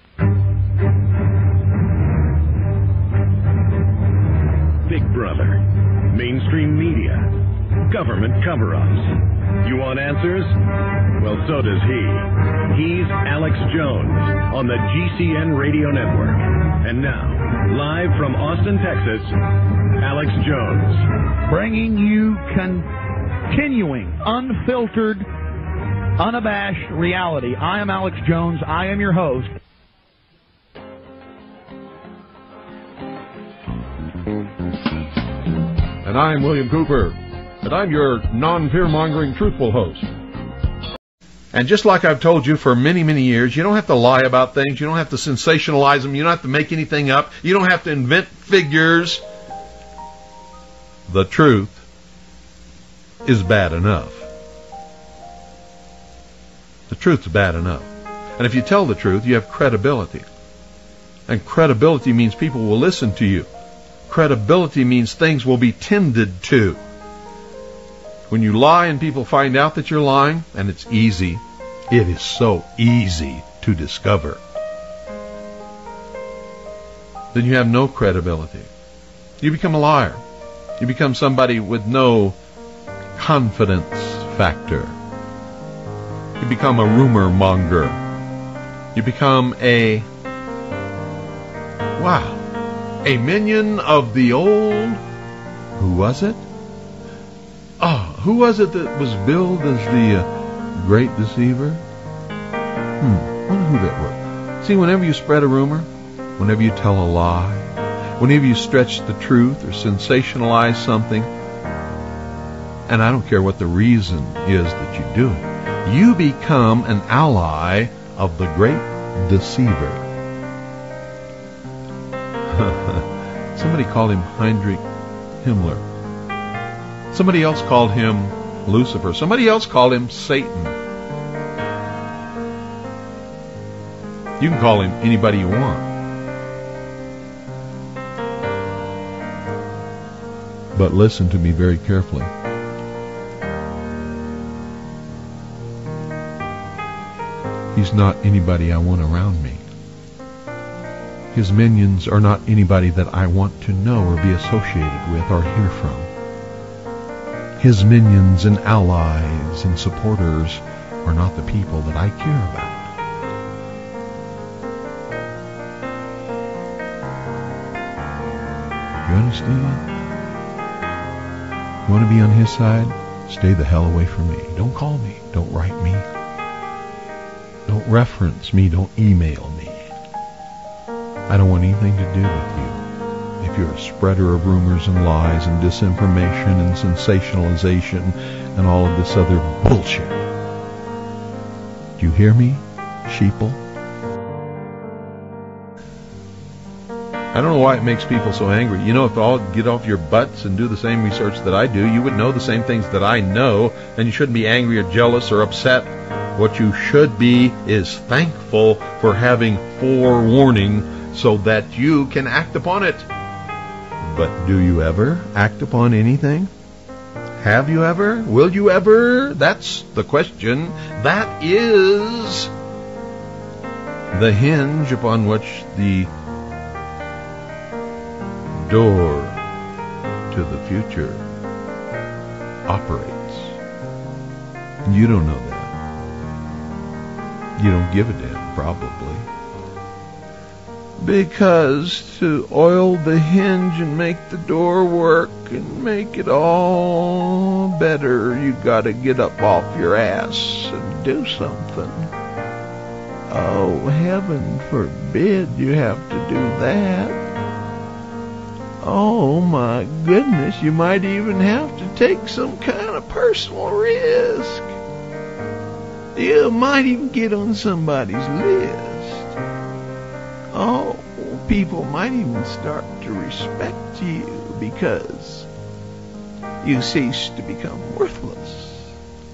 Big Brother, mainstream media, government cover-ups. You want answers? Well, so does he. He's Alex Jones on the G C N Radio Network. And now, live from Austin, Texas, Alex Jones. Bringing you continuing, unfiltered, unabashed reality. I am Alex Jones. I am your host. And I'm William Cooper. And I'm your non-fear-mongering, truthful host. And just like I've told you for many, many years, you don't have to lie about things. You don't have to sensationalize them. You don't have to make anything up. You don't have to invent figures. The truth is bad enough. The truth's bad enough. And if you tell the truth, you have credibility. And credibility means people will listen to you. Credibility means things will be tended to. When you lie and people find out that you're lying, and it's easy, it is so easy to discover, then you have no credibility. You become a liar. You become somebody with no confidence factor. You become a rumor monger. You become a, wow, a minion of the old, who was it? Oh, who was it that was billed as the uh, great deceiver? Hmm, I wonder who that was. See, whenever you spread a rumor, whenever you tell a lie, whenever you stretch the truth or sensationalize something, and I don't care what the reason is that you do it, you become an ally of the great deceiver. Somebody called him Heinrich Himmler. Somebody else called him Lucifer. Somebody else called him Satan. You can call him anybody you want. But listen to me very carefully. He's not anybody I want around me. His minions are not anybody that I want to know or be associated with or hear from. His minions and allies and supporters are not the people that I care about. You understand? You want to be on his side? Stay the hell away from me. Don't call me. Don't write me. Don't reference me. Don't email me. I don't want anything to do with you. If you're a spreader of rumors and lies and disinformation and sensationalization and all of this other bullshit. Do you hear me, sheeple? I don't know why it makes people so angry. You know, if all get off your butts and do the same research that I do, you would know the same things that I know, and you shouldn't be angry or jealous or upset. What you should be is thankful for having forewarning so that you can act upon it. But do you ever act upon anything? Have you ever? Will you ever? That's the question. That is the hinge upon which the door to the future operates. You don't know that. You don't give a damn, probably. Because to oil the hinge and make the door work and make it all better, you gotta get up off your ass and do something. Oh, heaven forbid you have to do that. Oh my goodness, you might even have to take some kind of personal risk. You might even get on somebody's list. Oh, people might even start to respect you because you cease to become worthless.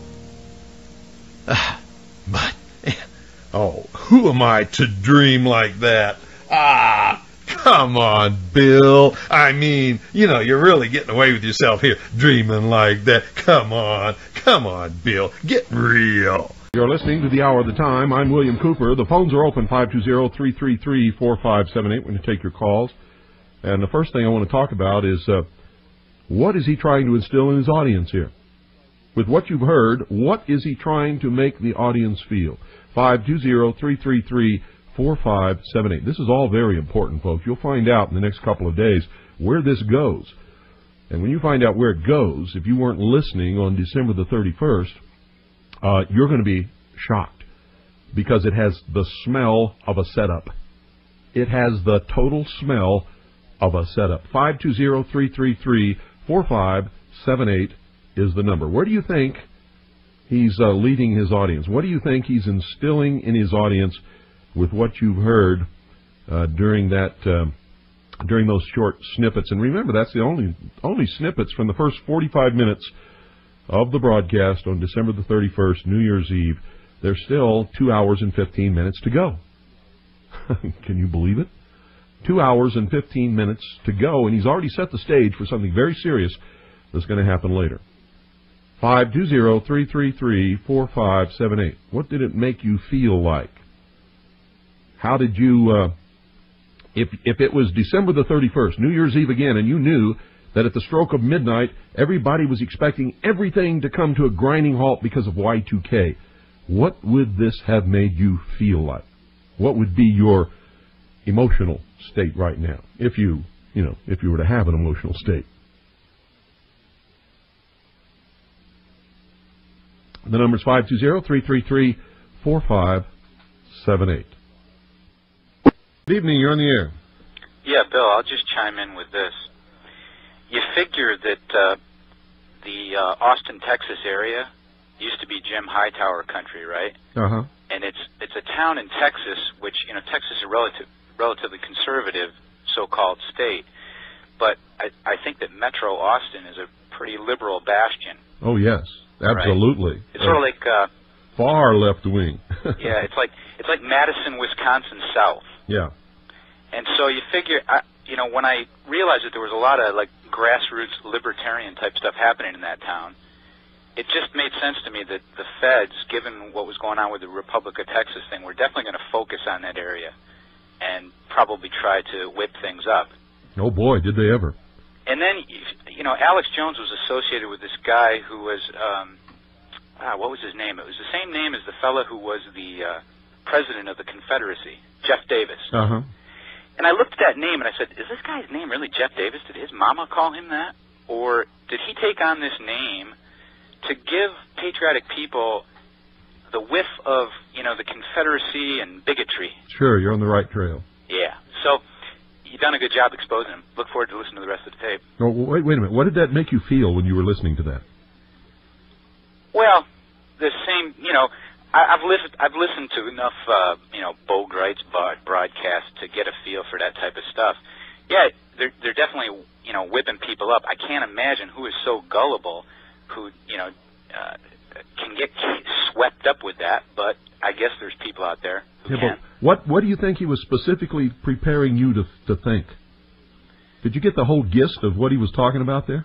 Ah, but, oh, who am I to dream like that? Ah, come on, Bill. I mean, you know, you're really getting away with yourself here, dreaming like that. Come on, come on, Bill, get real. You're listening to The Hour of the Time. I'm William Cooper. The phones are open, five two zero, three three three, four five seven eight. We're going to take your calls. And the first thing I want to talk about is uh, what is he trying to instill in his audience here? With what you've heard, what is he trying to make the audience feel? five two zero, three three three, four five seven eight. This is all very important, folks. You'll find out in the next couple of days where this goes. And when you find out where it goes, if you weren't listening on December the thirty-first, uh, you're going to be shocked because it has the smell of a setup. It has the total smell of a setup. five two zero, three three three, four five seven eight is the number. Where do you think he's uh, leading his audience? What do you think he's instilling in his audience with what you've heard uh, during that uh, during those short snippets? And remember, that's the only only snippets from the first forty-five minutes of the broadcast on December the thirty-first, New Year's Eve. There's still two hours and fifteen minutes to go. Can you believe it? Two hours and fifteen minutes to go, and he's already set the stage for something very serious that's going to happen later. five two zero, three three three, four five seven eight. What did it make you feel like? How did you, uh, if if it was December the thirty-first, New Year's Eve again, and you knew that at the stroke of midnight, everybody was expecting everything to come to a grinding halt because of Y two K, what would this have made you feel like? What would be your emotional state right now, if you, you know, if you were to have an emotional state? The number is five two zero, three three three, four five seven eight. Good evening, you're on the air. Yeah, Bill, I'll just chime in with this. You figure that uh, the uh, Austin, Texas area used to be Jim Hightower country, right? Uh-huh. And it's it's a town in Texas, which, you know, Texas is a relative, relatively conservative so-called state. But I, I think that Metro Austin is a pretty liberal bastion. Oh, yes, absolutely. Right? It's uh, sort of like... Uh, far left wing. yeah, it's like it's like Madison, Wisconsin South. Yeah. And so you figure, I, you know, when I realized that there was a lot of, like, grassroots libertarian type stuff happening in that town, it just made sense to me that the feds, given what was going on with the Republic of Texas thing, were definitely going to focus on that area and probably try to whip things up. Oh, boy, did they ever. And then, you know, Alex Jones was associated with this guy who was, um, ah, what was his name? It was the same name as the fellow who was the uh, president of the Confederacy, Jeff Davis. Uh-huh. And I looked at that name and I said, is this guy's name really Jeff Davis? Did his mama call him that? Or did he take on this name to give patriotic people the whiff of, you know, the Confederacy and bigotry? Sure, you're on the right trail. Yeah. So you've done a good job exposing him. Look forward to listening to the rest of the tape. No, wait, wait a minute. What did that make you feel when you were listening to that? Well, the same, you know, I, I've listened. I've listened to enough, uh, you know, Bo Greit's broadcast to get a feel for that type of stuff. Yeah, they're they're definitely, you know, whipping people up. I can't imagine who is so gullible, who, you know, uh, can get swept up with that. But I guess there's people out there who yeah, can. But what what do you think he was specifically preparing you to to think? Did you get the whole gist of what he was talking about there?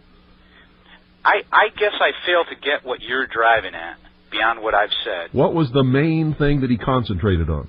I I guess I fail to get what you're driving at beyond what I've said. What was the main thing that he concentrated on?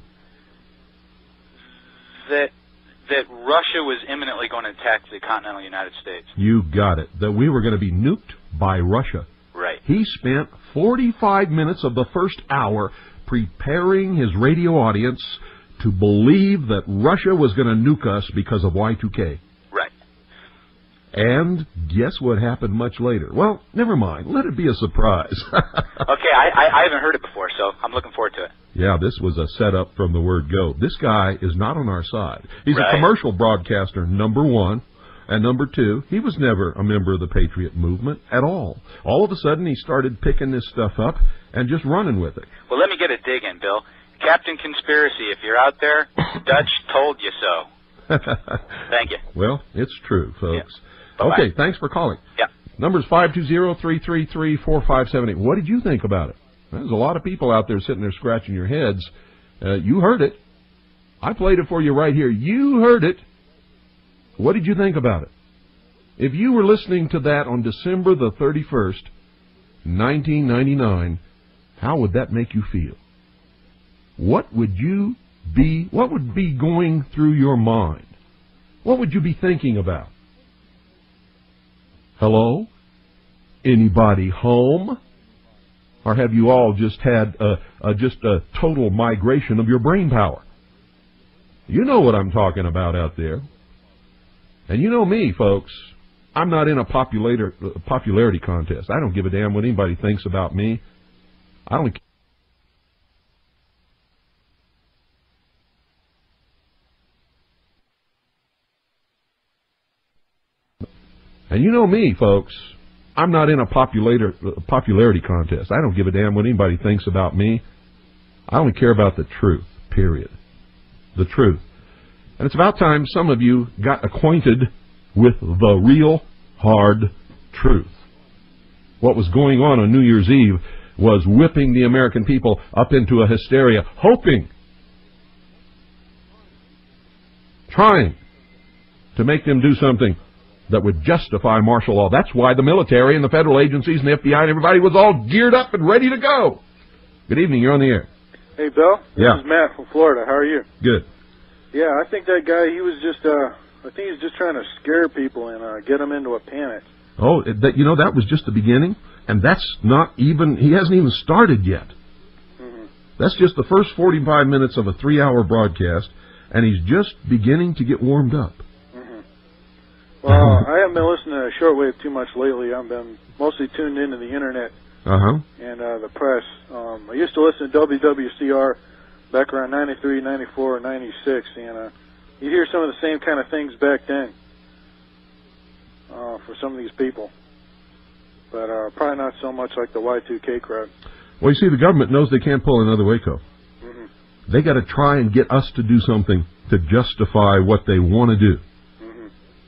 That that Russia was imminently going to attack the continental United States. You got it. That we were going to be nuked by Russia. Right. He spent forty-five minutes of the first hour preparing his radio audience to believe that Russia was going to nuke us because of Y two K. Right. And guess what happened much later? Well, never mind. Let it be a surprise. Okay, I, I, I haven't heard it before, so I'm looking forward to it. Yeah, this was a setup from the word go. This guy is not on our side. He's right. a commercial broadcaster, number one. And number two, he was never a member of the Patriot movement at all. All of a sudden, he started picking this stuff up and just running with it. Well, let me get a dig in, Bill. Captain Conspiracy, if you're out there, Dutch told you so. Thank you. Well, it's true, folks. Yeah. Okay, thanks for calling. Yeah. Number's five two zero, three three three, four five seven eight. What did you think about it? There's a lot of people out there sitting there scratching your heads. Uh, you heard it. I played it for you right here. You heard it. What did you think about it? If you were listening to that on December the thirty-first, nineteen ninety-nine, how would that make you feel? What would you be, what would be going through your mind? What would you be thinking about? Hello? Anybody home? Or have you all just had a, a, just a total migration of your brain power? You know what I'm talking about out there. And you know me, folks. I'm not in a populator, uh, popularity contest. I don't give a damn what anybody thinks about me. I don't. And you know me, folks. I'm not in a populator, uh, popularity contest. I don't give a damn what anybody thinks about me. I only care about the truth, period. The truth. And it's about time some of you got acquainted with the real hard truth. What was going on on New Year's Eve was whipping the American people up into a hysteria, hoping, trying to make them do something that would justify martial law. That's why the military and the federal agencies and the F B I and everybody was all geared up and ready to go. Good evening, you're on the air. Hey, Bill. Yeah. This is Matt from Florida. How are you? Good. Yeah, I think that guy, he was just, uh, I think he's just trying to scare people and uh, get them into a panic. Oh, that, you know, that was just the beginning, and that's not even, he hasn't even started yet. Mm-hmm. That's just the first forty-five minutes of a three-hour broadcast, and he's just beginning to get warmed up. Mm-hmm. Well, I haven't been listening to shortwave too much lately. I've been mostly tuned into the Internet uh-huh. and uh, the press. Um, I used to listen to W W C R back around ninety-three, ninety-four, ninety-six, and uh, you hear some of the same kind of things back then uh, for some of these people. But uh, probably not so much like the Y two K crowd. Well, you see, the government knows they can't pull another Waco. Mm-hmm. They got to try and get us to do something to justify what they want to do. Mm-hmm.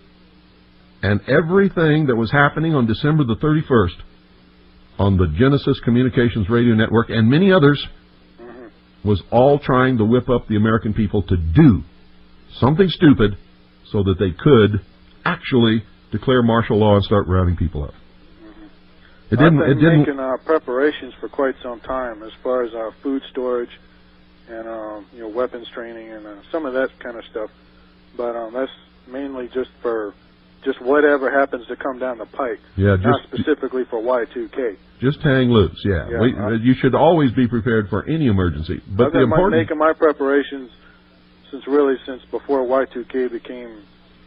And everything that was happening on December the thirty-first on the Genesis Communications Radio Network and many others was all trying to whip up the American people to do something stupid so that they could actually declare martial law and start rounding people up. Mm-hmm. It didn't. I've been it didn't. making uh, preparations for quite some time as far as uh, food storage and um, you know weapons training and uh, some of that kind of stuff. But um, that's mainly just for just whatever happens to come down the pike. Yeah, not just specifically for Y two K. Just hang loose, yeah. yeah we, uh, you should always be prepared for any emergency. But I've the been important making my preparations since really since before Y two K became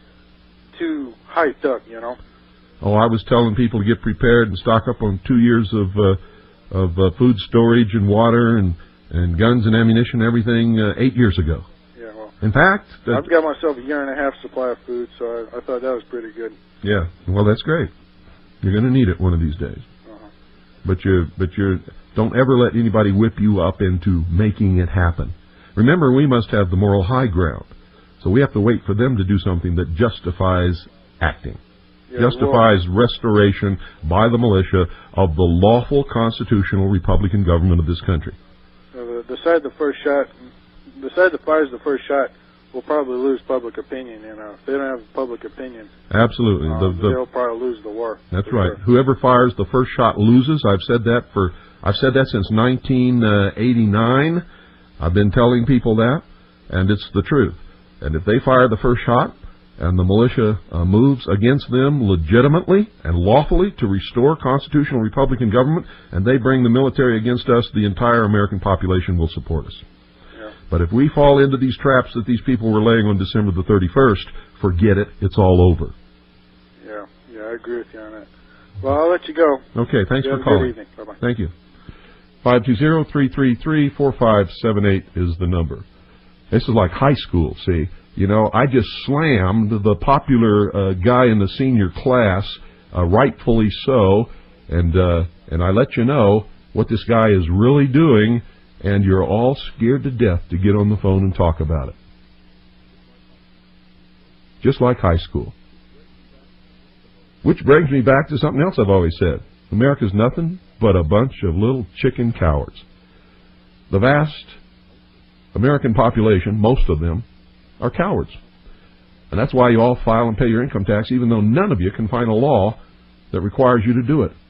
too hyped up, you know. Oh, I was telling people to get prepared and stock up on two years of uh, of uh, food storage and water and and guns and ammunition and everything uh, eight years ago. Yeah, well. In fact, uh, I've got myself a year and a half supply of food, so I, I thought that was pretty good. Yeah, well, that's great. You're going to need it one of these days. Uh-huh. But you, but you don't ever let anybody whip you up into making it happen. Remember, we must have the moral high ground, so we have to wait for them to do something that justifies acting. Yeah, justifies well, restoration by the militia of the lawful constitutional Republican government of this country. Uh, the, the side the first shot, the side that fires the first shot will probably lose public opinion. You know, if they don't have public opinion, absolutely, um, the, the, they'll probably lose the war. That's right. Sure. Whoever fires the first shot loses. I've said that for I've said that since nineteen eighty-nine. I've been telling people that, and it's the truth. And if they fire the first shot, and the militia uh, moves against them legitimately and lawfully to restore constitutional Republican government, and they bring the military against us, the entire American population will support us. Yeah. But if we fall into these traps that these people were laying on December the thirty-first, forget it. It's all over. Yeah, yeah, I agree with you on that. Well, I'll let you go. Okay, thanks you for have calling. Good evening. Bye-bye. Thank you. five two zero, three three three, four five seven eight is the number. This is like high school, see? You know, I just slammed the popular uh, guy in the senior class, uh, rightfully so, and uh, and I let you know what this guy is really doing, and you're all scared to death to get on the phone and talk about it. Just like high school. Which brings me back to something else I've always said. America's nothing but a bunch of little chicken cowards. The vast American population, most of them, are cowards. And that's why you all file and pay your income tax, even though none of you can find a law that requires you to do it.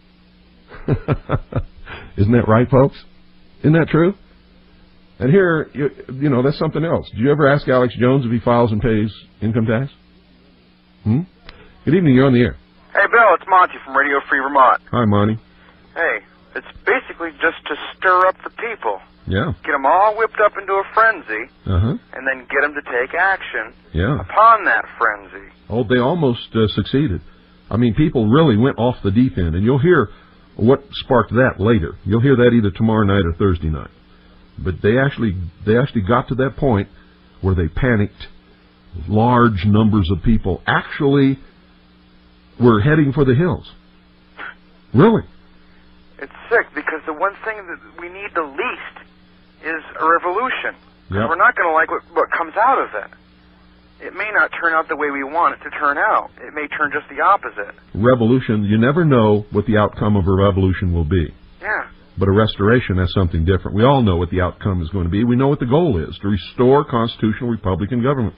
Isn't that right, folks? Isn't that true? And here, you, you know, that's something else. Did you ever ask Alex Jones if he files and pays income tax? Hmm? Good evening, you're on the air. Hey, Bill, it's Monty from Radio Free Vermont. Hi, Monty. Hey, it's basically just to stir up the people. Yeah. Get them all whipped up into a frenzy, Uh-huh. and then get them to take action Yeah. upon that frenzy. Oh, they almost uh, succeeded. I mean, people really went off the deep end, and you'll hear what sparked that later. You'll hear that either tomorrow night or Thursday night. But they actually, they actually got to that point where they panicked. Large numbers of people actually were heading for the hills. Really? It's sick, because the one thing that we need the least is a revolution. Yep. We're not going to like what, what comes out of it. It may not turn out the way we want it to turn out. It may turn just the opposite. Revolution, you never know what the outcome of a revolution will be. Yeah. But a restoration has something different. We all know what the outcome is going to be. We know what the goal is, to restore constitutional Republican government,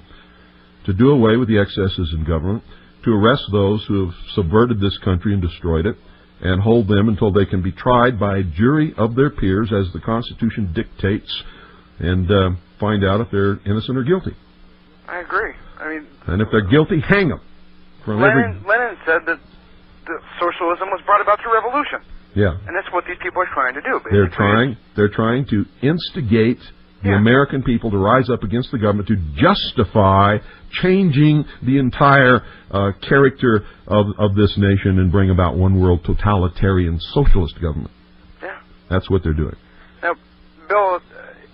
to do away with the excesses in government, to arrest those who have subverted this country and destroyed it, and hold them until they can be tried by a jury of their peers as the Constitution dictates, and uh, find out if they're innocent or guilty. I agree. I mean, And if they're guilty, hang them. From Lenin, every... Lenin said that the socialism was brought about through revolution. Yeah. And that's what these people are trying to do, basically. They're trying, they're trying to instigate the American people to rise up against the government to justify changing the entire uh, character of, of this nation and bring about one world totalitarian socialist government. Yeah. That's what they're doing. Now, Bill, uh,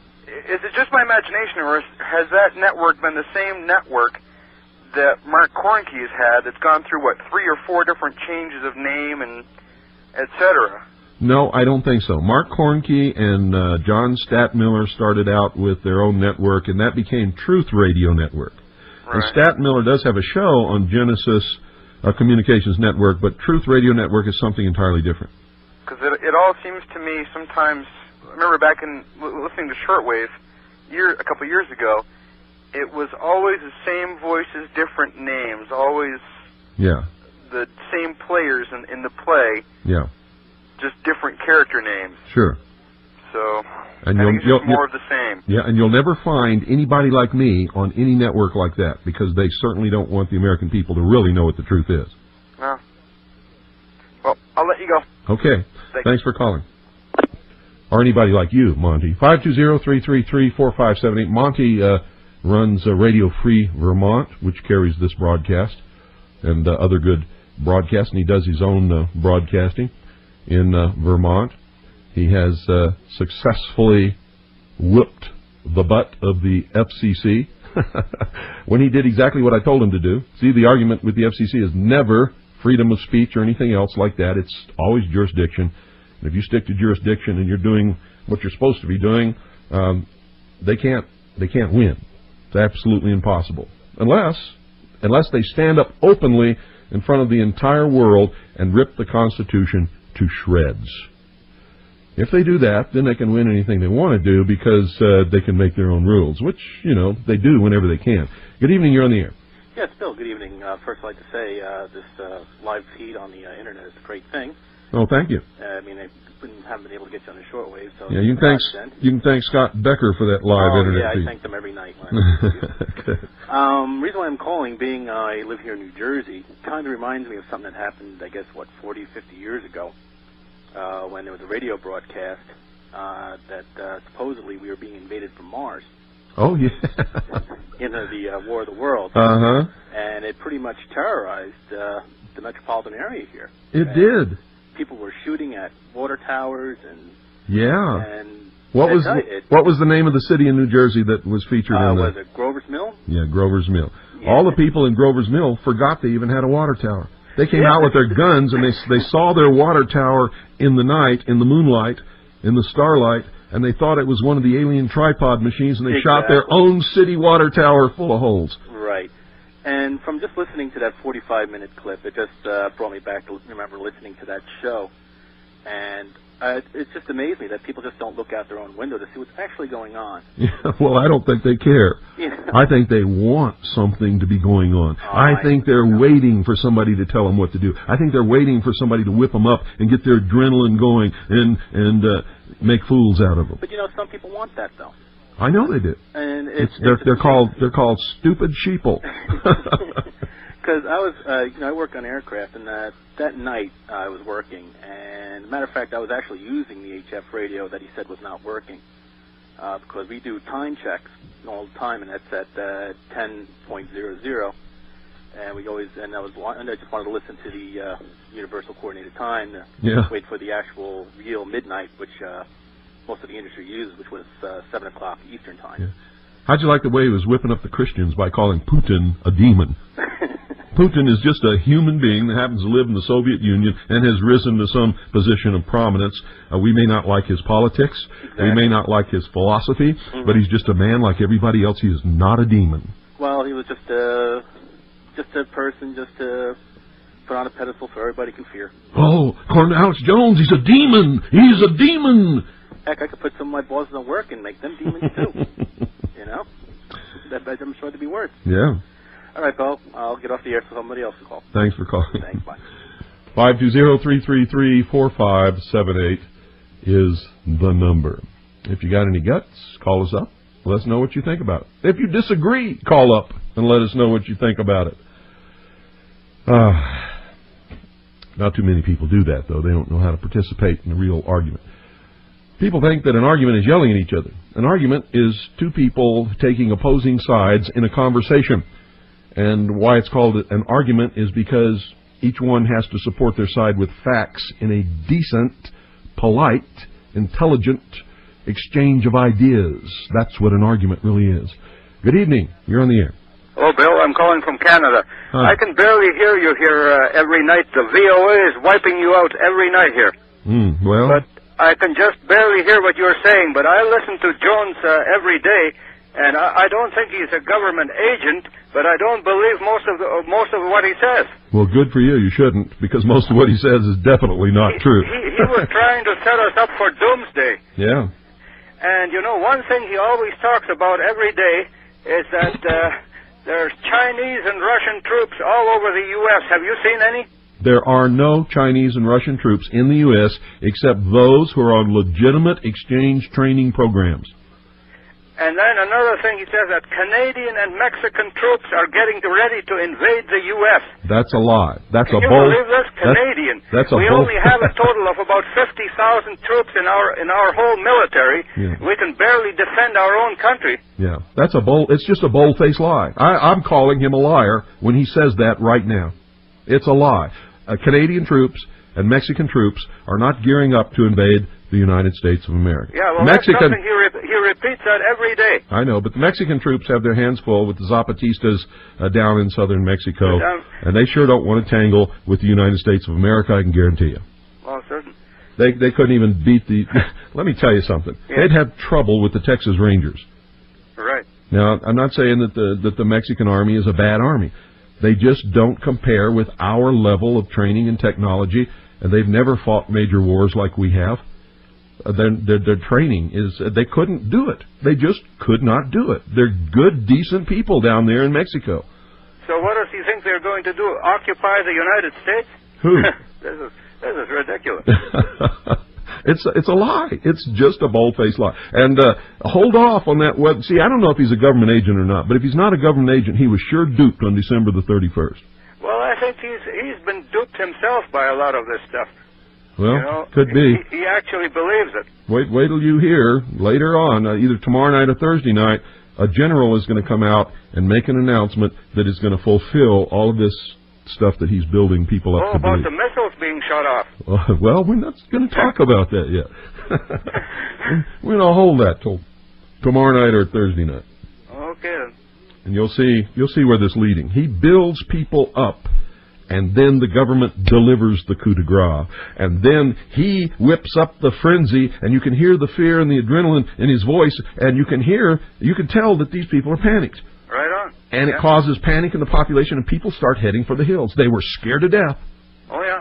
is it just my imagination, or has that network been the same network that Mark Kornke has had that's gone through, what, three or four different changes of name and et cetera? No, I don't think so. Mark Kornke and uh, John Stadtmiller started out with their own network, and that became Truth Radio Network. Right. And Stadtmiller does have a show on Genesis uh, Communications Network, but Truth Radio Network is something entirely different. Because it, it all seems to me sometimes, I remember back in listening to Shortwave year, a couple of years ago, it was always the same voices, different names, always Yeah, the same players in, in the play, yeah, just different character names. sure. So, And I you'll- think it's you'll- just more you'll- of the same. Yeah, and you'll never find anybody like me on any network like that, because they certainly don't want the American people to really know what the truth is. No. Well, I'll let you go. Okay. Thanks. Thanks for calling. Or anybody like you, Monty. five two zero, three three three, four five seven eight. Monty uh, runs uh, Radio Free Vermont, which carries this broadcast and uh, other good broadcasts, and he does his own uh, broadcasting in uh, Vermont. He has uh, successfully whipped the butt of the F C C when he did exactly what I told him to do. See, the argument with the F C C is never freedom of speech or anything else like that. It's always jurisdiction. And if you stick to jurisdiction and you're doing what you're supposed to be doing, um, they can't they can't win. It's absolutely impossible. Unless unless they stand up openly in front of the entire world and rip the Constitution to shreds. If they do that, then they can win anything they want to do, because uh, they can make their own rules, which, you know, they do whenever they can. Good evening, you're on the air. Yes, Bill, good evening. Uh, first, I'd like to say uh, this uh, live feed on the uh, Internet is a great thing. Oh, thank you. Uh, I mean, I wouldn't, haven't been able to get you on the shortwave. So Yeah, you can thank you can thank Scott Becker for that live oh, Internet yeah, feed. I thank them every night. When I um, reason why I'm calling, being uh, I live here in New Jersey, kind of reminds me of something that happened, I guess, what, forty, fifty years ago, uh, when there was a radio broadcast uh, that uh, supposedly we were being invaded from Mars. Oh, yeah. Into the uh, War of the Worlds. Uh-huh. And it pretty much terrorized uh, the metropolitan area here. It and did. People were shooting at water towers and Yeah. and What I was tell you, the, it, what was the name of the city in New Jersey that was featured uh, in the... was it Grover's Mill? Yeah, Grover's Mill. All the people in Grover's Mill forgot they even had a water tower. They came out with their guns, and they they saw their water tower in the night, in the moonlight, in the starlight, and they thought it was one of the alien tripod machines, and they shot their Exactly. own city water tower full of holes. Right. And from just listening to that forty-five minute clip, it just uh, brought me back to remember listening to that show. And uh, it's just amazed me that people just don't look out their own window to see what's actually going on. Yeah, well, I don't think they care. Yeah. I think they want something to be going on. Oh, I I think they're waiting for somebody to tell them what to do. I think they're waiting for somebody to whip them up and get their adrenaline going and and uh, make fools out of them. But you know, some people want that though. I know they do. And it's, It's, they're it's they're called they're called stupid sheeple. Because I was, uh, you know, I work on aircraft, and uh, that night uh, I was working, and matter of fact, I was actually using the H F radio that he said was not working. uh, because we do time checks all the time, and that's at uh, ten point zero zero. And we always, and I was, and I just wanted to listen to the uh, Universal Coordinated Time, to Yeah. wait for the actual real midnight, which uh, most of the industry uses, which was uh, seven o'clock Eastern Time. Yeah. How'd you like the way he was whipping up the Christians by calling Putin a demon? Putin is just a human being that happens to live in the Soviet Union and has risen to some position of prominence. Uh, we may not like his politics, Exactly. we may not like his philosophy, Mhm. but he's just a man like everybody else. He is not a demon. Well, he was just a, just a person, just to put on a pedestal so everybody can fear. Oh, Colonel Alex Jones, he's a demon! He's a demon! Heck, I could put some of my bosses on work and make them demons too. You know? That, I'm sure to be worse. Yeah. All right, Bo. I'll get off the air so somebody else will call. Thanks for calling. Thanks, bye. five two zero, three three three, four five seven eight is the number. If you got any guts, call us up. Let us know what you think about it. If you disagree, call up and let us know what you think about it. Uh, not too many people do that, though. They don't know how to participate in a real argument. People think that an argument is yelling at each other. An argument is two people taking opposing sides in a conversation. And why it's called an argument is because each one has to support their side with facts in a decent, polite, intelligent exchange of ideas. That's what an argument really is. Good evening. You're on the air. Hello, Bill. I'm calling from Canada. Hi. I can barely hear you here uh, every night. The V O A is wiping you out every night here. Mm, well, But I can just barely hear what you're saying. But I listen to Jones uh, every day, and I, I don't think he's a government agent, but I don't believe most of the, uh, most of what he says. well, good for you. You shouldn't, because most of what he says is definitely not true. He, he was trying to set us up for doomsday. Yeah. And, you know, one thing he always talks about every day is that uh, there's Chinese and Russian troops all over the U S Have you seen any? There are no Chinese and Russian troops in the U S except those who are on legitimate exchange training programs. And then another thing, he says that Canadian and Mexican troops are getting ready to invade the U S That's a lie. That's Can a you bull. believe this? That's- Canadian. That's, a we bull. only have a total of about fifty thousand troops in our in our whole military. Yeah. We can barely defend our own country. Yeah, that's a bold. It's just a bold-faced lie. I, I'm calling him a liar when he says that right now. It's a lie. Uh, Canadian troops and Mexican troops are not gearing up to invade the United States of America. Yeah, well, Mexican. that's something he, re- he repeats that every day. I know, but the Mexican troops have their hands full with the Zapatistas uh, down in southern Mexico, Yeah. and they sure don't want to tangle with the United States of America. I can guarantee you. Well, certain. They they couldn't even beat the. Let me tell you something. Yeah. They'd have trouble with the Texas Rangers. Right. Now, I'm not saying that the that the Mexican army is a bad army. They just don't compare with our level of training and technology, and they've never fought major wars like we have. Uh, their, their their training is uh, they couldn't do it. They just could not do it. They're good, decent people down there in Mexico. So what does he think they're going to do? Occupy the United States? Who? this is this is ridiculous. It's it's a lie. It's just a bold-faced lie. And uh, hold off on that web. See, I don't know if he's a government agent or not, but if he's not a government agent, he was sure duped on December the thirty-first. Well, I think he's he's been duped himself by a lot of this stuff. Well, you know, could be. He, he actually believes it. Wait, wait till you hear later on, uh, either tomorrow night or Thursday night, a general is going to come out and make an announcement that is going to fulfill all of this stuff that he's building people up Oh, to about believe. the missiles being shot off. Uh, well, we're not going to talk about that yet. We're going to hold that till tomorrow night or Thursday night, Okay. then. and you'll see you'll see where this is leading. He builds people up, and then the government delivers the coup de grace, and then he whips up the frenzy, and you can hear the fear and the adrenaline in his voice, and you can hear you can tell that these people are panicked. Right on. And Yeah. it causes panic in the population, and people start heading for the hills. They were scared to death. Oh, yeah.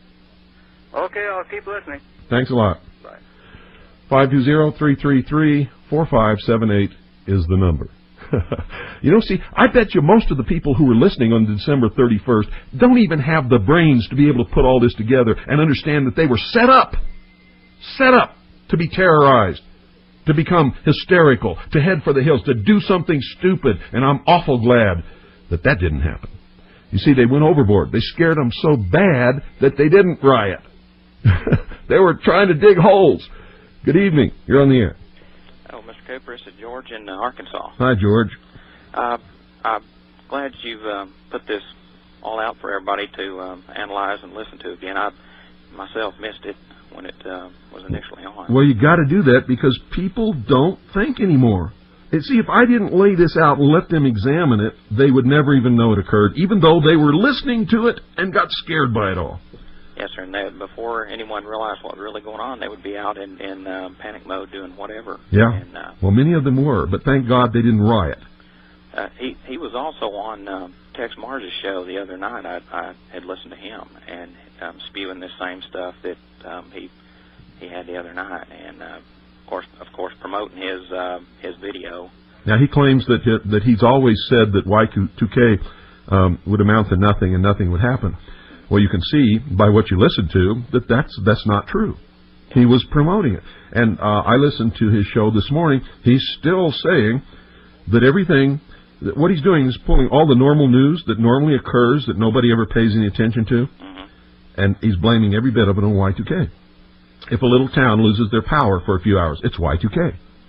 Okay, I'll keep listening. Thanks a lot. Bye. five two zero, three three three, four five seven eight is the number. You know, see, I bet you most of the people who were listening on December thirty-first don't even have the brains to be able to put all this together and understand that they were set up, set up to be terrorized, to become hysterical, to head for the hills, to do something stupid, and I'm awful glad that that didn't happen. You see, they went overboard. They scared them so bad that they didn't riot. They were trying to dig holes. Good evening. You're on the air. Oh, Mister Cooper. This is George in uh, Arkansas. Hi, George. Uh, I'm glad you've uh, put this all out for everybody to um, analyze and listen to again. I myself missed it when it uh, was initially on. Well, you got to do that because people don't think anymore. And see, if I didn't lay this out and let them examine it, they would never even know it occurred, even though they were listening to it and got scared by it all. Yes, sir. And they, before anyone realized what was really going on, they would be out in, in uh, panic mode doing whatever. Yeah. And, uh, well, many of them were, but thank God they didn't riot. Uh, he he was also on uh, Tex Mars' show the other night. I, I had listened to him and um, spewing this same stuff that um, he he had the other night, and uh, of course, of course, promoting his uh, his video. Now he claims that he, that he's always said that Y two K um, would amount to nothing and nothing would happen. Well, you can see by what you listened to that that's that's not true. He was promoting it, and uh, I listened to his show this morning. He's still saying that everything. What he's doing is pulling all the normal news that normally occurs that nobody ever pays any attention to, mm-hmm. and he's blaming every bit of it on Y two K. If a little town loses their power for a few hours, it's Y two K.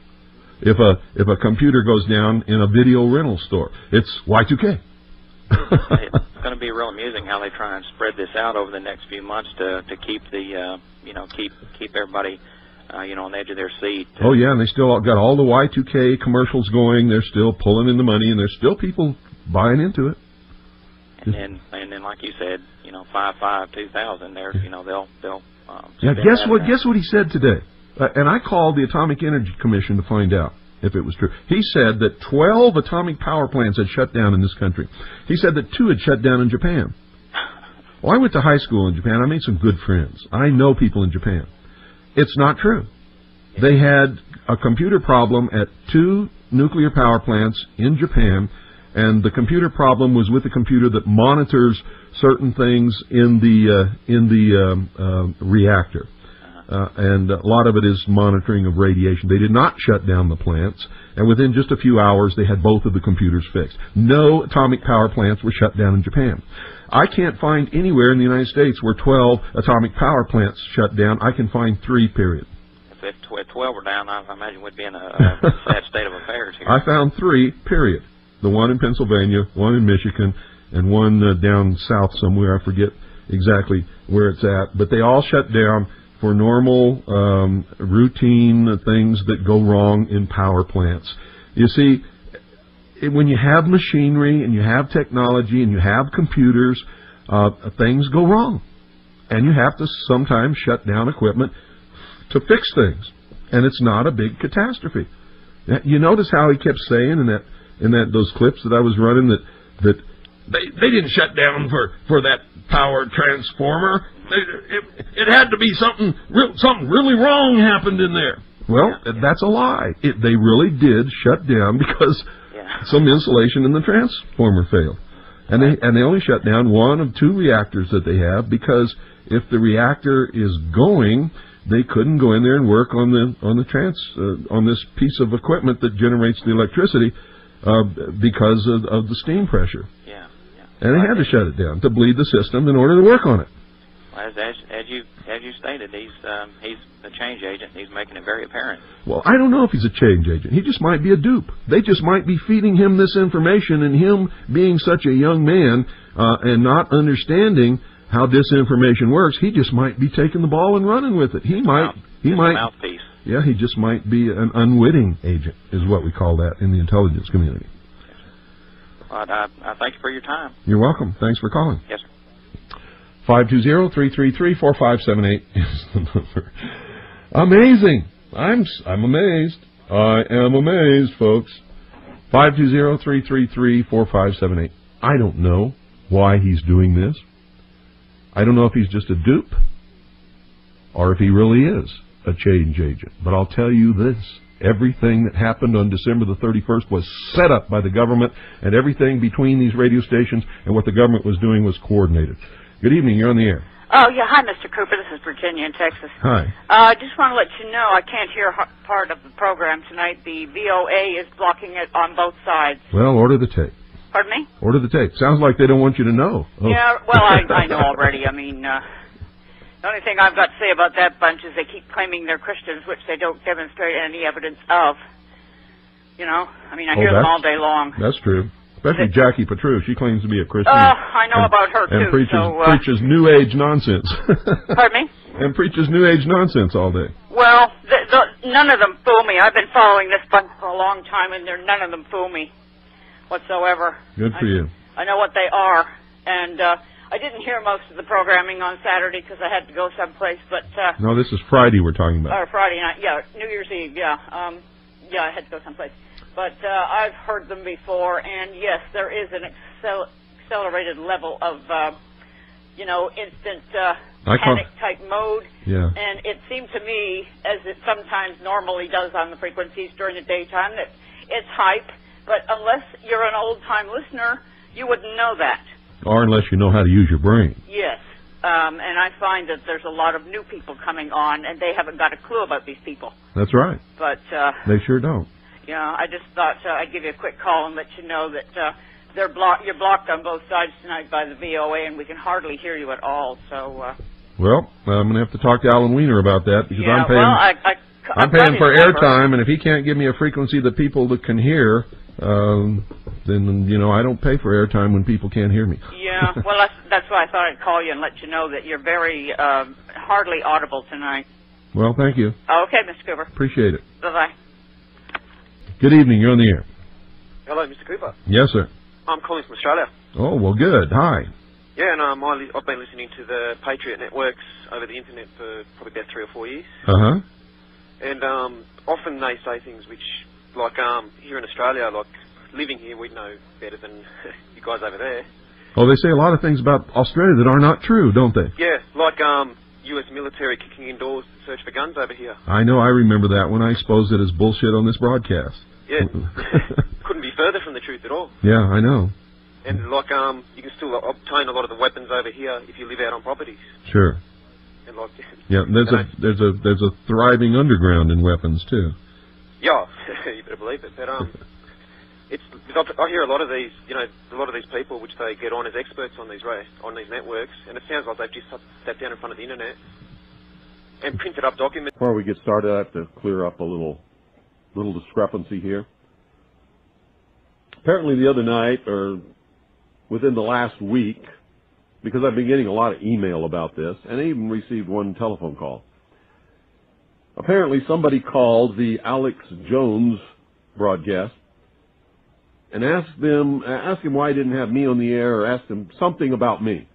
If a if a computer goes down in a video rental store, it's Y two K. It's going to be real amusing how they try and spread this out over the next few months to to keep the uh, you know keep keep everybody. Uh, you know, on the edge of their seat. Oh, yeah, and they still got all the Y two K commercials going. They're still pulling in the money, and there's still people buying into it. And then, and then, like you said, you know, five five two thousand. They're, you know, they'll they'll. Um, yeah, guess what? Guess what he said today? Uh, and I called the Atomic Energy Commission to find out if it was true. He said that twelve atomic power plants had shut down in this country. He said that two had shut down in Japan. Well, I went to high school in Japan. I made some good friends. I know people in Japan. It's not true. They had a computer problem at two nuclear power plants in Japan, and the computer problem was with the computer that monitors certain things in the uh, in the um, uh, reactor, uh, and a lot of it is monitoring of radiation. They did not shut down the plants, and within just a few hours, they had both of the computers fixed. No atomic power plants were shut down in Japan. I can't find anywhere in the United States where twelve atomic power plants shut down. I can find three, period. If twelve were down, I imagine we'd be in a, a sad state of affairs here. I found three, period. The one in Pennsylvania, one in Michigan, and one uh, down south somewhere. I forget exactly where it's at. But they all shut down for normal, um, routine things that go wrong in power plants. You see, when you have machinery and you have technology and you have computers, uh, things go wrong. And you have to sometimes shut down equipment to fix things. And it's not a big catastrophe. You notice how he kept saying in that in that those clips that I was running that that they they didn't shut down for, for that power transformer. It, it, it had to be something real, something really wrong happened in there. Well, yeah, yeah. That's a lie. It, they really did shut down because yeah. some insulation in the transformer failed. And they and they only shut down one of two reactors that they have because if the reactor is going, they couldn't go in there and work on the on the trans uh, on this piece of equipment that generates the electricity uh, because of, of the steam pressure. Yeah, yeah. And they had to shut it down to bleed the system in order to work on it. As, as, as you as you stated, he's um, he's a change agent. He's making it very apparent. Well, I don't know if he's a change agent. He just might be a dupe. They just might be feeding him this information, and him being such a young man uh, and not understanding how disinformation works, he just might be taking the ball and running with it. He might. He just might. A mouthpiece. Yeah, he just might be an unwitting agent, is what we call that in the intelligence community. Well, I, I thank you for your time. You're welcome. Thanks for calling. Yes, sir. five two zero, three three three, four five seven eight is the number. Amazing. I'm I'm amazed. I am amazed, folks. five two zero, three three three, four five seven eight. I don't know why he's doing this. I don't know if he's just a dupe or if he really is a change agent. But I'll tell you this. Everything that happened on December the thirty-first was set up by the government, and everything between these radio stations and what the government was doing was coordinated. Good evening. You're on the air. Oh, yeah. Hi, Mister Cooper. This is Virginia in Texas. Hi. I uh, just want to let you know I can't hear part of the program tonight. The V O A is blocking it on both sides. Well, order the tape. Pardon me? Order the tape. Sounds like they don't want you to know. Oh. Yeah, well, I, I know already. I mean, uh, the only thing I've got to say about that bunch is they keep claiming they're Christians, which they don't demonstrate any evidence of. You know, I mean, I Oh, hear them that's- all day long. That's true. Especially Jackie Petru. She claims to be a Christian. Oh, I know and, about her, and too, preaches, so, uh, preaches New Age nonsense. Pardon me? And preaches New Age nonsense all day. Well, the, the, none of them fool me. I've been following this bunch for a long time, and they're, none of them fool me whatsoever. Good for I, you. I know what they are, and uh, I didn't hear most of the programming on Saturday because I had to go someplace, but... Uh, No, this is Friday we're talking about. or Friday night, yeah, New Year's Eve, yeah. Um, yeah, I had to go someplace. But uh, I've heard them before, and yes, there is an accel- accelerated level of, uh, you know, instant uh, panic-type mode. Yeah. And it seemed to me, as it sometimes normally does on the frequencies during the daytime, that it's hype, but unless you're an old-time listener, you wouldn't know that. Or unless you know how to use your brain. Yes. Um, and I find that there's a lot of new people coming on, and they haven't got a clue about these people. That's right. But, uh, They sure don't. you know, I just thought uh, I'd give you a quick call and let you know that uh, they're block- you're blocked on both sides tonight by the V O A, and we can hardly hear you at all. So, uh, Well, I'm going to have to talk to Alan Weiner about that because yeah, I'm paying, well, I, I, I'm I've got paying his for number. airtime, and if he can't give me a frequency that people that can hear, um, then, you know, I don't pay for airtime when people can't hear me. Yeah, well, that's, that's why I thought I'd call you and let you know that you're very um, hardly audible tonight. Well, thank you. Okay, Mister Cooper. Appreciate it. Bye-bye. Good evening. You're on the air. Hello, Mister Cooper. Yes, sir. I'm calling from Australia. Oh, well, good. Hi. Yeah, and um, I li- I've been listening to the Patriot Networks over the internet for probably about three or four years. Uh-huh. And um, often they say things which, like um, here in Australia, like living here, we know better than you guys over there. Oh, they say a lot of things about Australia that are not true, don't they? Yeah, like um, U S military kicking indoors to search for guns over here. I know. I remember that when I exposed it as bullshit on this broadcast. Yeah, couldn't be further from the truth at all. Yeah, I know. And like um, you can still obtain a lot of the weapons over here if you live out on properties. Sure. And like, Yeah, there's and a I- there's a there's a thriving underground in weapons too. Yeah, you better believe it. But um, it's I hear a lot of these, you know, a lot of these people which they get on as experts on these ra- on these networks, and it sounds like they've just sat down in front of the internet and printed up documents. Before we get started, I have to clear up a little little discrepancy here. Apparently the other night, or within the last week, because I've been getting a lot of email about this, and I even received one telephone call. Apparently somebody called the Alex Jones broadcast and asked them, asked him why he didn't have me on the air, or asked him something about me.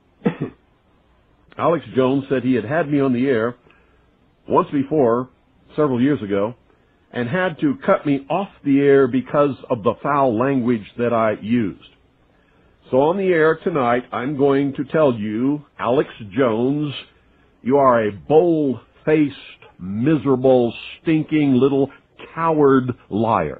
Alex Jones said he had had me on the air once before, several years ago, and had to cut me off the air because of the foul language that I used. So on the air tonight, I'm going to tell you, Alex Jones, you are a bold-faced, miserable, stinking little coward liar.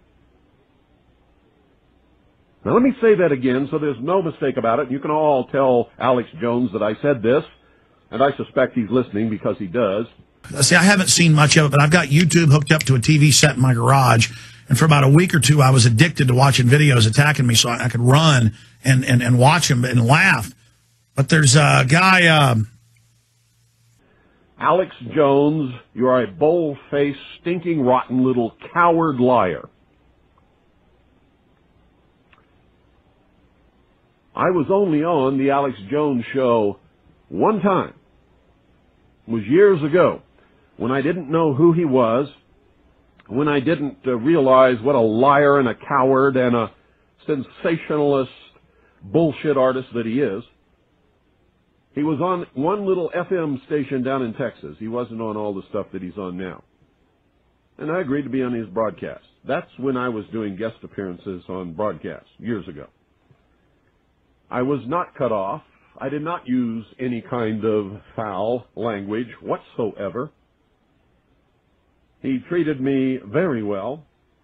Now let me say that again so there's no mistake about it. You can all tell Alex Jones that I said this, and I suspect he's listening because he does. See, I haven't seen much of it, but I've got YouTube hooked up to a T V set in my garage. And for about a week or two, I was addicted to watching videos attacking me so I, I could run and, and, and watch them and laugh. But there's a guy... Um, Alex Jones, you are a bold-faced, stinking, rotten little coward liar. I was only on the Alex Jones show one time. It was years ago, when I didn't know who he was, when I didn't uh, realize what a liar and a coward and a sensationalist bullshit artist that he is. He was on one little F M station down in Texas. He wasn't on all the stuff that he's on now. And I agreed to be on his broadcast. That's when I was doing guest appearances on broadcasts, years ago. I was not cut off. I did not use any kind of foul language whatsoever. He treated me very well,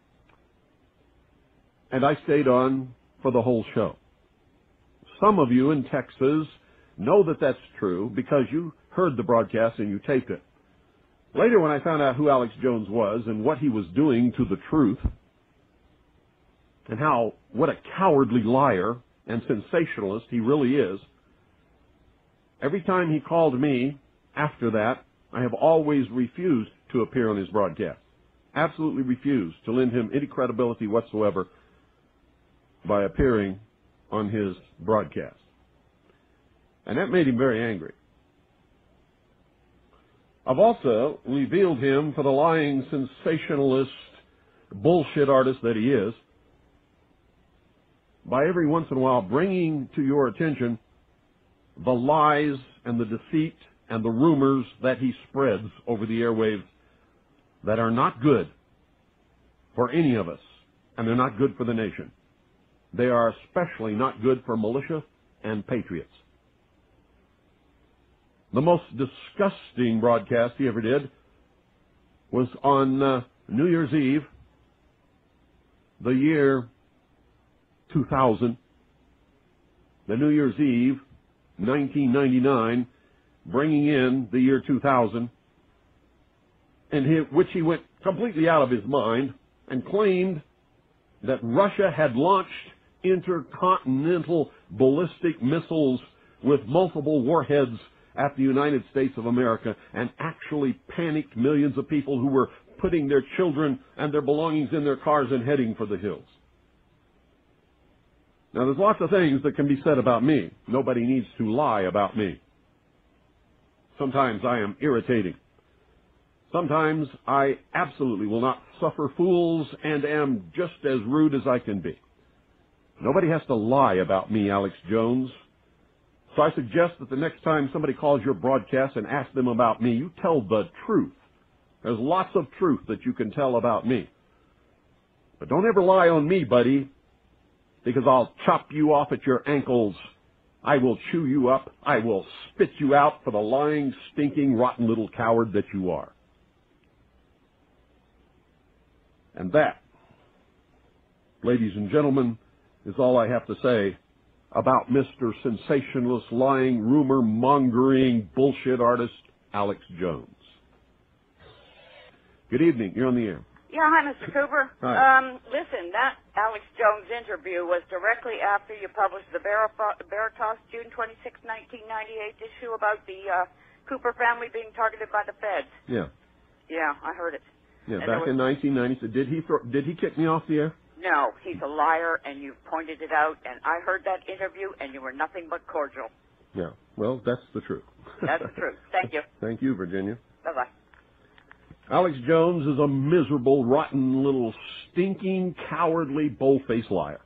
and I stayed on for the whole show. Some of you in Texas know that that's true because you heard the broadcast and you taped it. Later, when I found out who Alex Jones was and what he was doing to the truth, and how, what a cowardly liar and sensationalist he really is, every time he called me after that, I have always refused to appear on his broadcast. absolutely refused to lend him any credibility whatsoever by appearing on his broadcast. And that made him very angry. I've also revealed him for the lying sensationalist bullshit artist that he is by every once in a while bringing to your attention the lies and the deceit and the rumors that he spreads over the airwaves that are not good for any of us, and they're not good for the nation. They are especially not good for militia and patriots. The most disgusting broadcast he ever did was on uh, New Year's Eve, the year two thousand, the New Year's Eve, nineteen ninety-nine, bringing in the year two thousand, in he, which he went completely out of his mind and claimed that Russia had launched intercontinental ballistic missiles with multiple warheads at the United States of America and actually panicked millions of people who were putting their children and their belongings in their cars and heading for the hills. Now, there's lots of things that can be said about me. Nobody needs to lie about me. Sometimes I am irritating. Sometimes I absolutely will not suffer fools and am just as rude as I can be. Nobody has to lie about me, Alex Jones. So I suggest that the next time somebody calls your broadcast and asks them about me, you tell the truth. There's lots of truth that you can tell about me. But don't ever lie on me, buddy, because I'll chop you off at your ankles. I will chew you up. I will spit you out for the lying, stinking, rotten little coward that you are. And that, ladies and gentlemen, is all I have to say about Mister Sensationalist, lying, rumor-mongering, bullshit artist, Alex Jones. Good evening. You're on the air. Yeah, hi, Mister Cooper. Hi. Um, listen, that Alex Jones interview was directly after you published the Veritas June twenty-sixth, nineteen ninety-eight issue about the uh, Cooper family being targeted by the feds. Yeah. Yeah, I heard it. Yeah, And back there in was- nineteen ninety. So did he throw, did he kick me off the air? No, he's a liar, and you pointed it out, and I heard that interview, and you were nothing but cordial. Yeah. Well, that's the truth. That's the truth. Thank you. Thank you, Virginia. Bye-bye. Alex Jones is a miserable, rotten, little, stinking, cowardly, bull-faced liar.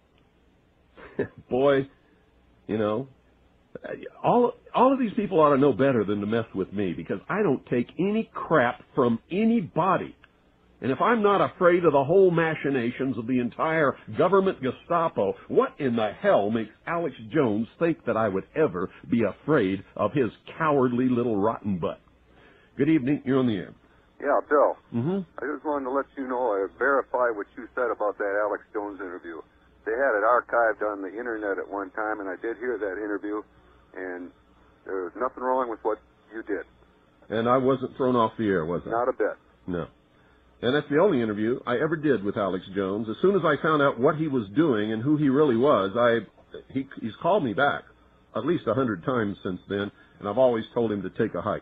Boy, you know, all all of these people ought to know better than to mess with me, because I don't take any crap from anybody. And if I'm not afraid of the whole machinations of the entire government Gestapo, what in the hell makes Alex Jones think that I would ever be afraid of his cowardly little rotten butt? Good evening. You're on the air. Yeah, Bill. Mm-hmm. I just wanted to let you know, I verify what you said about that Alex Jones interview. They had it archived on the internet at one time, and I did hear that interview, and there was nothing wrong with what you did. And I wasn't thrown off the air, was I? Not a bit. No. And that's the only interview I ever did with Alex Jones. As soon as I found out what he was doing and who he really was, I he, he's called me back at least a hundred times since then, and I've always told him to take a hike.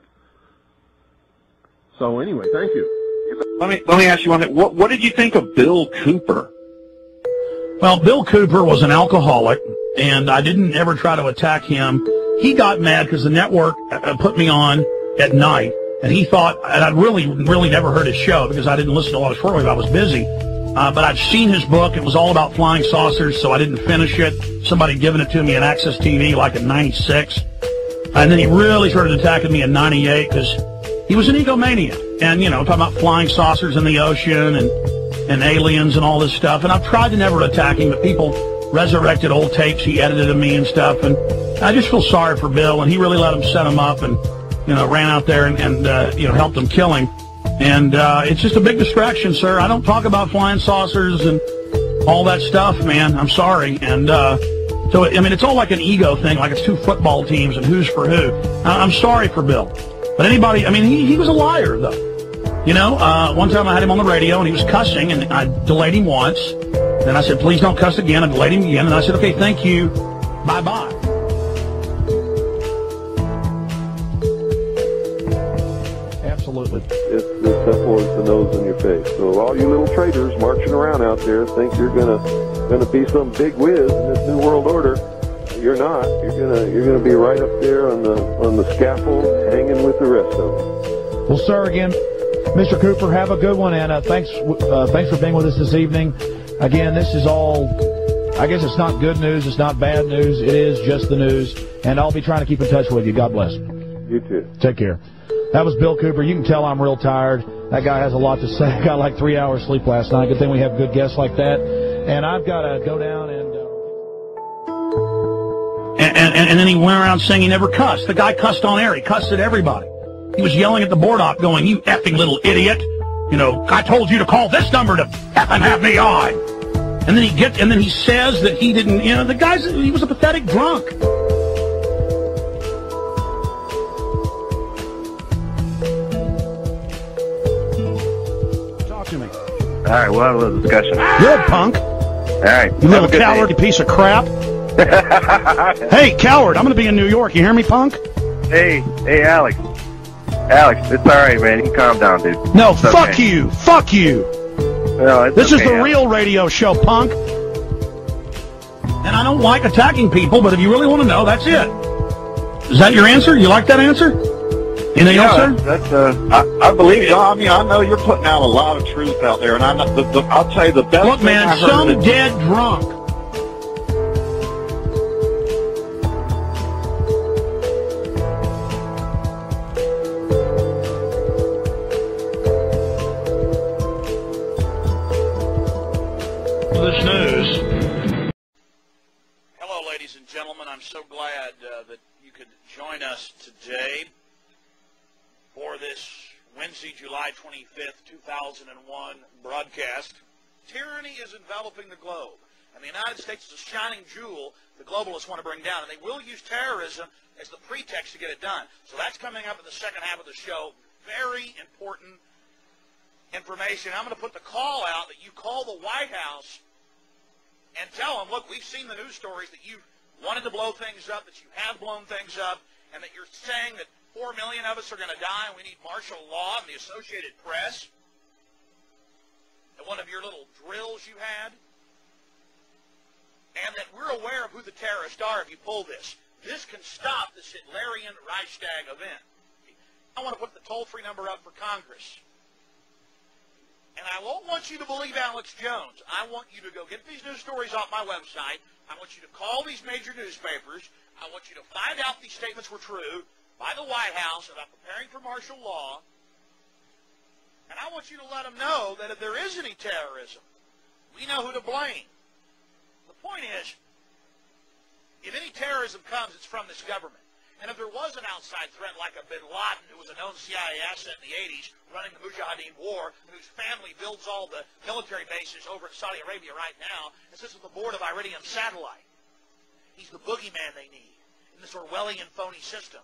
So anyway, thank you. Let me let me ask you one thing. What what did you think of Bill Cooper? Well, Bill Cooper was an alcoholic, and I didn't ever try to attack him. He got mad because the network uh, put me on at night, and he thought, and I'd really, really never heard his show because I didn't listen to a lot of shortwave. I was busy. Uh, but I'd seen his book. It was all about flying saucers, so I didn't finish it. Somebody had given it to me in Access T V like in ninety-six. And then he really started attacking me in ninety-eight because he was an egomaniac. And, you know, talking about flying saucers in the ocean and, and aliens and all this stuff. And I've tried to never attack him, but people resurrected old tapes he edited of me and stuff. And I just feel sorry for Bill, and he really let him set him up and, you know, ran out there and, and uh, you know, helped him kill him. And uh, it's just a big distraction, sir. I don't talk about flying saucers and all that stuff, man. I'm sorry. And uh, so, I mean, it's all like an ego thing, like it's two football teams and who's for who. I- I'm sorry for Bill. But anybody, I mean, he, he was a liar, though. You know, uh, one time I had him on the radio, and he was cussing, and I delayed him once. Then I said, please don't cuss again. I delayed him again, and I said, okay, thank you. Bye-bye. Absolutely. It's, it's as simple as the nose in your face. So all you little traitors marching around out there think you're gonna gonna be some big whiz in this new world order. You're not. You're gonna you're gonna be right up there on the on the scaffold, hanging with the rest of them. Well, sir, again, Mister Cooper, have a good one, and uh, thanks uh, thanks for being with us this evening. Again, this is all, I guess it's not good news, it's not bad news, it is just the news, and I'll be trying to keep in touch with you. God bless. You too. Take care. That was Bill Cooper. You can tell I'm real tired. That guy has a lot to say. I got like three hours sleep last night. Good thing we have good guests like that. And I've got to go down and... Uh... And, and, and then he went around saying he never cussed. The guy cussed on air. He cussed at everybody. He was yelling at the board op going, "You effing little idiot. You know, I told you to call this number to effing have me on." And then he get, and then he says that he didn't, you know, the guy's, he was a pathetic drunk. Talk to me. All right, we'll have a little discussion. Good, punk. All right. You little coward, piece of crap. Hey, coward, I'm going to be in New York. You hear me, punk? Hey, hey, Alex. Alex, it's all right, man. You can calm down, dude. No, it's fuck okay. you. Fuck you. No, it's this okay, is the Alex. real radio show, punk. And I don't like attacking people, but if you really want to know, that's it. Is that your answer? You like that answer? Anything yeah, else, sir? That's, uh, I, I believe you. I mean, I know you're putting out a lot of truth out there, and I'm not, the, the, I'll tell you the best Look, thing man, I heard some is- dead drunk. This news. Hello, ladies and gentlemen. I'm so glad uh, that you could join us today for this Wednesday, July twenty-fifth, two thousand one broadcast. Tyranny is enveloping the globe, and the United States is a shining jewel the globalists want to bring down, and they will use terrorism as the pretext to get it done. So that's coming up in the second half of the show. Very important information. I'm going to put the call out that you call the White House and tell them, look, we've seen the news stories that you wanted to blow things up, that you have blown things up, and that you're saying that four million of us are going to die and we need martial law and the Associated Press at one of your little drills you had, and that we're aware of who the terrorists are if you pull this. This can stop this Hitlerian Reichstag event. I want to put the toll-free number up for Congress. And I won't want you to believe Alex Jones. I want you to go get these news stories off my website. I want you to call these major newspapers. I want you to find out these statements were true by the White House about preparing for martial law. And I want you to let them know that if there is any terrorism, we know who to blame. The point is, if any terrorism comes, it's from this government. And if there was an outside threat like a bin Laden, who was a known C I A asset in the eighties, running the Mujahideen war, whose family builds all the military bases over in Saudi Arabia right now, and sits on the board of Iridium Satellite. He's the boogeyman they need in this Orwellian phony system.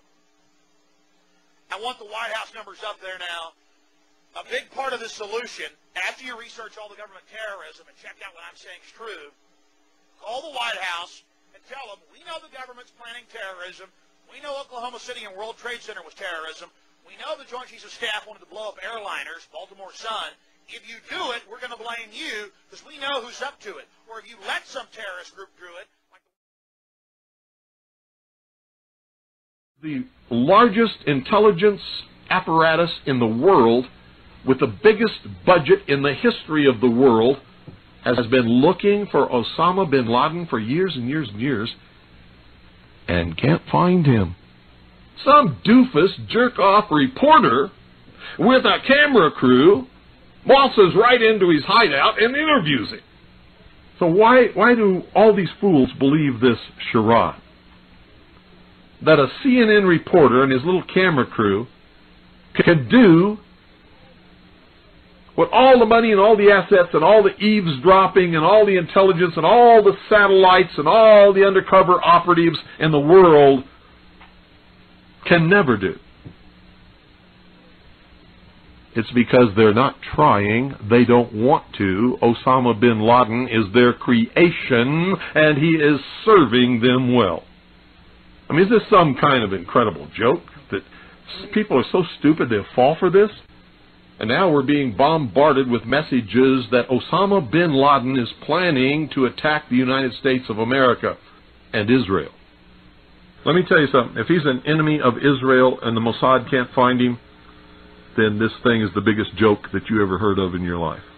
I want the White House numbers up there now. A big part of the solution, after you research all the government terrorism and check out what I'm saying is true, call the White House and tell them, we know the government's planning terrorism. We know Oklahoma City and World Trade Center was terrorism. We know the Joint Chiefs of Staff wanted to blow up airliners, Baltimore Sun. If you do it, we're going to blame you because we know who's up to it. Or if you let some terrorist group do it. The largest intelligence apparatus in the world with the biggest budget in the history of the world has been looking for Osama bin Laden for years and years and years and can't find him. Some doofus jerk-off reporter with a camera crew waltzes right into his hideout and interviews him. So why, why do all these fools believe this charade? That a C N N reporter and his little camera crew can do what all the money and all the assets and all the eavesdropping and all the intelligence and all the satellites and all the undercover operatives in the world can never do. It's because they're not trying, they don't want to. Osama bin Laden is their creation and he is serving them well. I mean, is this some kind of incredible joke that people are so stupid they'll fall for this? And now we're being bombarded with messages that Osama bin Laden is planning to attack the United States of America and Israel. Let me tell you something. If he's an enemy of Israel and the Mossad can't find him, then this thing is the biggest joke that you ever heard of in your life.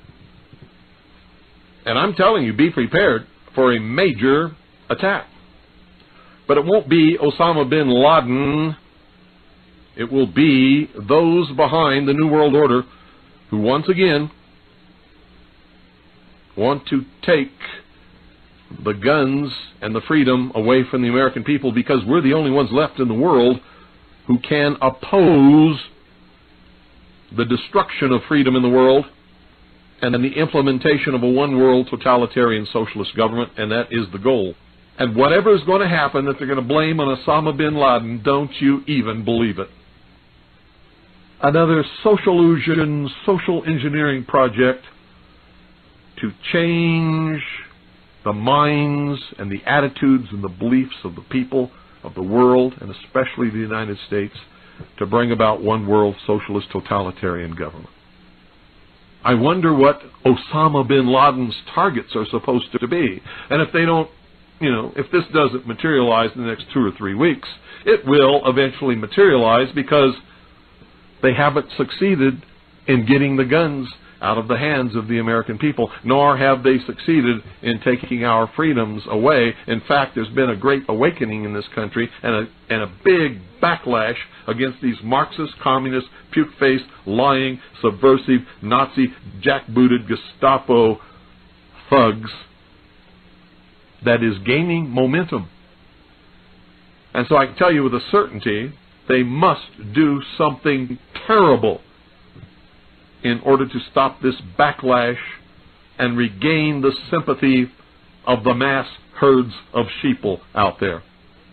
And I'm telling you, be prepared for a major attack. But it won't be Osama bin Laden. It will be those behind the New World Order who once again want to take the guns and the freedom away from the American people, because we're the only ones left in the world who can oppose the destruction of freedom in the world and then the implementation of a one-world totalitarian socialist government, and that is the goal. And whatever is going to happen that they're going to blame on Osama bin Laden, don't you even believe it. Another social illusion, social engineering project to change the minds and the attitudes and the beliefs of the people of the world, and especially the United States, to bring about one world socialist totalitarian government. I wonder what Osama bin Laden's targets are supposed to be. And if they don't, you know, if this doesn't materialize in the next two or three weeks, it will eventually materialize, because they haven't succeeded in getting the guns out of the hands of the American people, nor have they succeeded in taking our freedoms away. In fact, there's been a great awakening in this country and a, and a big backlash against these Marxist, communist, puke-faced, lying, subversive, Nazi, jackbooted Gestapo thugs that is gaining momentum. And so I can tell you with a certainty, they must do something terrible in order to stop this backlash and regain the sympathy of the mass herds of sheeple out there.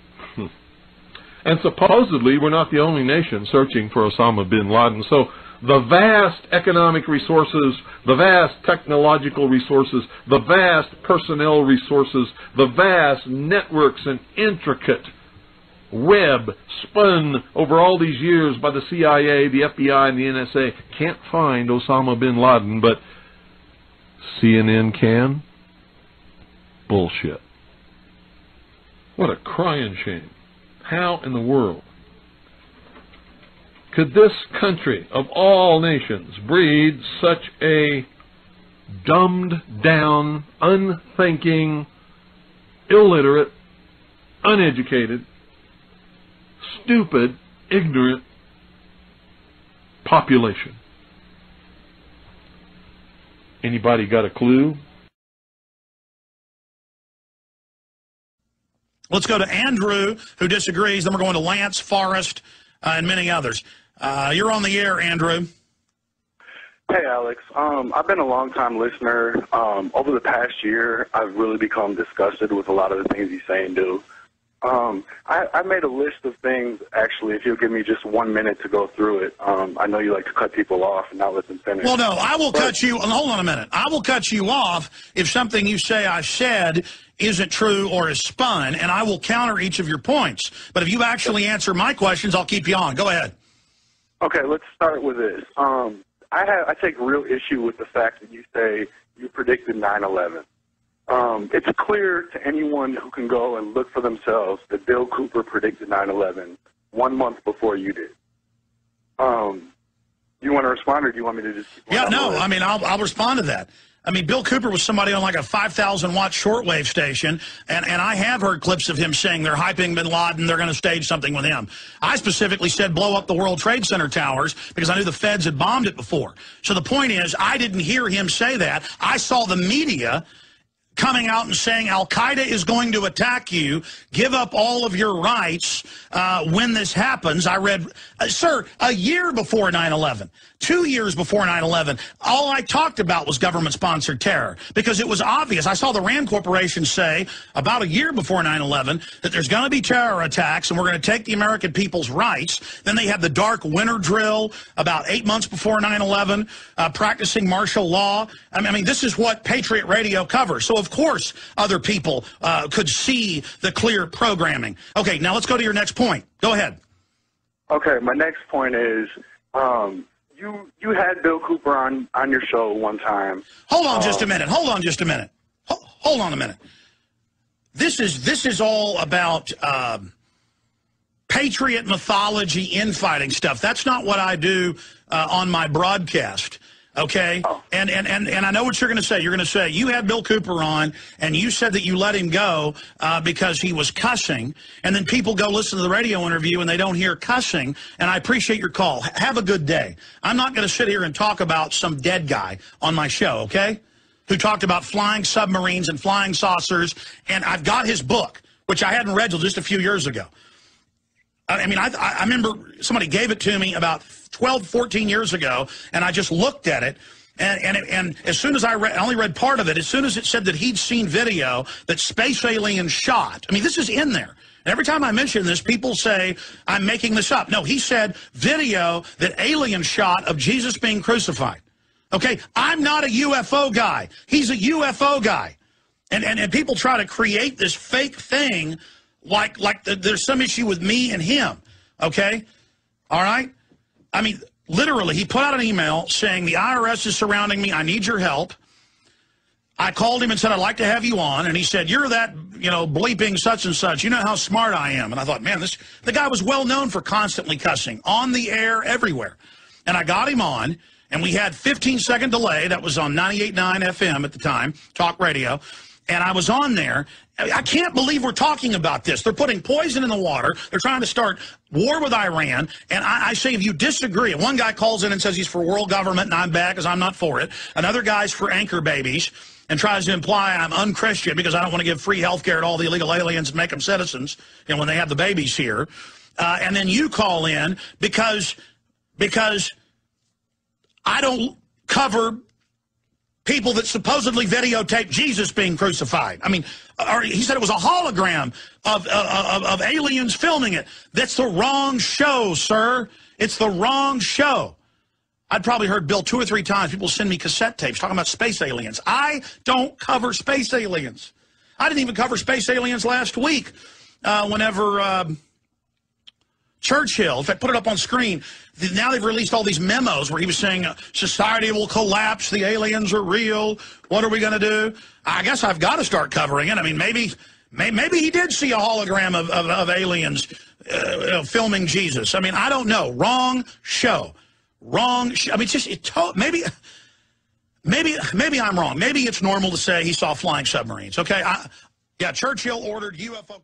And supposedly we're not the only nation searching for Osama bin Laden. So the vast economic resources, the vast technological resources, the vast personnel resources, the vast networks and intricate web spun over all these years by the C I A, the F B I, and the N S A can't find Osama bin Laden, but C N N can? Bullshit. What a crying shame. How in the world could this country of all nations breed such a dumbed down, unthinking, illiterate, uneducated, stupid, ignorant population? Anybody got a clue? Let's go to Andrew, who disagrees. Then we're going to Lance, Forrest, uh, and many others. Uh, you're on the air, Andrew. Hey, Alex. Um, I've been a long-time listener. Um, over the past year, I've really become disgusted with a lot of the things you say and do. Um, I, I made a list of things, actually, if you'll give me just one minute to go through it. Um, I know you like to cut people off and not let them finish. Well, no, I will but, cut you, hold on a minute. I will cut you off if something you say I said isn't true or is spun, and I will counter each of your points. But if you actually answer my questions, I'll keep you on. Go ahead. Okay, let's start with this. Um, I, have, I take real issue with the fact that you say you predicted nine eleven. Um, it's clear to anyone who can go and look for themselves that Bill Cooper predicted nine eleven one month before you did. Um, do you want to respond, or do you want me to just keep Yeah, no, I mean, I'll, I'll respond to that. I mean, Bill Cooper was somebody on like a five thousand watt shortwave station, and, and I have heard clips of him saying they're hyping bin Laden, they're going to stage something with him. I specifically said blow up the World Trade Center towers because I knew the feds had bombed it before. So the point is, I didn't hear him say that. I saw the media coming out and saying Al-Qaeda is going to attack you, give up all of your rights uh, when this happens. I read, uh, sir, a year before nine eleven, two years before nine eleven, all I talked about was government-sponsored terror because it was obvious. I saw the RAND Corporation say about a year before nine eleven that there's going to be terror attacks and we're going to take the American people's rights. Then they had the dark winter drill about eight months before nine eleven, uh, practicing martial law. I mean, I mean, this is what Patriot Radio covers. So, of course, other people uh, could see the clear programming. Okay, now let's go to your next point. Go ahead. Okay, my next point is um, you you had Bill Cooper on on your show one time. Hold on just a Um, minute. Hold on just a minute. Ho- Hold on a minute. This is this is all about um, patriot mythology, infighting stuff. That's not what I do uh, on my broadcast. Okay? And, and, and, and I know what you're going to say. You're going to say, you had Bill Cooper on, and you said that you let him go uh, because he was cussing, and then people go listen to the radio interview and they don't hear cussing, and I appreciate your call. H- have a good day. I'm not going to sit here and talk about some dead guy on my show, okay, who talked about flying submarines and flying saucers, and I've got his book, which I hadn't read till just a few years ago. I mean, I, I remember somebody gave it to me about twelve, fourteen years ago, and I just looked at it, and and, it, and as soon as I read, I only read part of it, as soon as it said that he'd seen video that space aliens shot. I mean, this is in there. And every time I mention this, people say, I'm making this up. No, he said video that aliens shot of Jesus being crucified. Okay, I'm not a U F O guy. He's a U F O guy. And, and, and people try to create this fake thing like like the, there's some issue with me and him, okay? All right? I mean, literally, he put out an email saying the I R S is surrounding me. I need your help. I called him and said, I'd like to have you on. And he said, you're that, you know, bleeping such and such. You know how smart I am. And I thought, man, this the guy was well known for constantly cussing on the air everywhere. And I got him on, and we had fifteen second delay. That was on ninety-eight point nine F M at the time, talk radio. And I was on there. I can't believe we're talking about this. They're putting poison in the water. They're trying to start war with Iran. And I, I say, if you disagree, one guy calls in and says he's for world government, and I'm bad because I'm not for it. Another guy's for anchor babies and tries to imply I'm unchristian because I don't want to give free health care to all the illegal aliens and make them citizens, you know, when they have the babies here. Uh, and then you call in because, because I don't cover people that supposedly videotaped Jesus being crucified. I mean, or he said it was a hologram of, of, of aliens filming it. That's the wrong show, sir. It's the wrong show. I'd probably heard Bill two or three times. People send me cassette tapes talking about space aliens. I don't cover space aliens. I didn't even cover space aliens last week uh, whenever uh, Churchill, in fact, put it up on screen. Now they've released all these memos where he was saying uh, society will collapse, the aliens are real, what are we going to do? I guess I've got to start covering it. I mean, maybe may, maybe he did see a hologram of, of, of aliens uh, filming Jesus. I mean, I don't know. Wrong show. Wrong sh I mean, just it to maybe, maybe, maybe I'm wrong. Maybe it's normal to say he saw flying submarines. Okay, I, yeah, Churchill ordered U F O.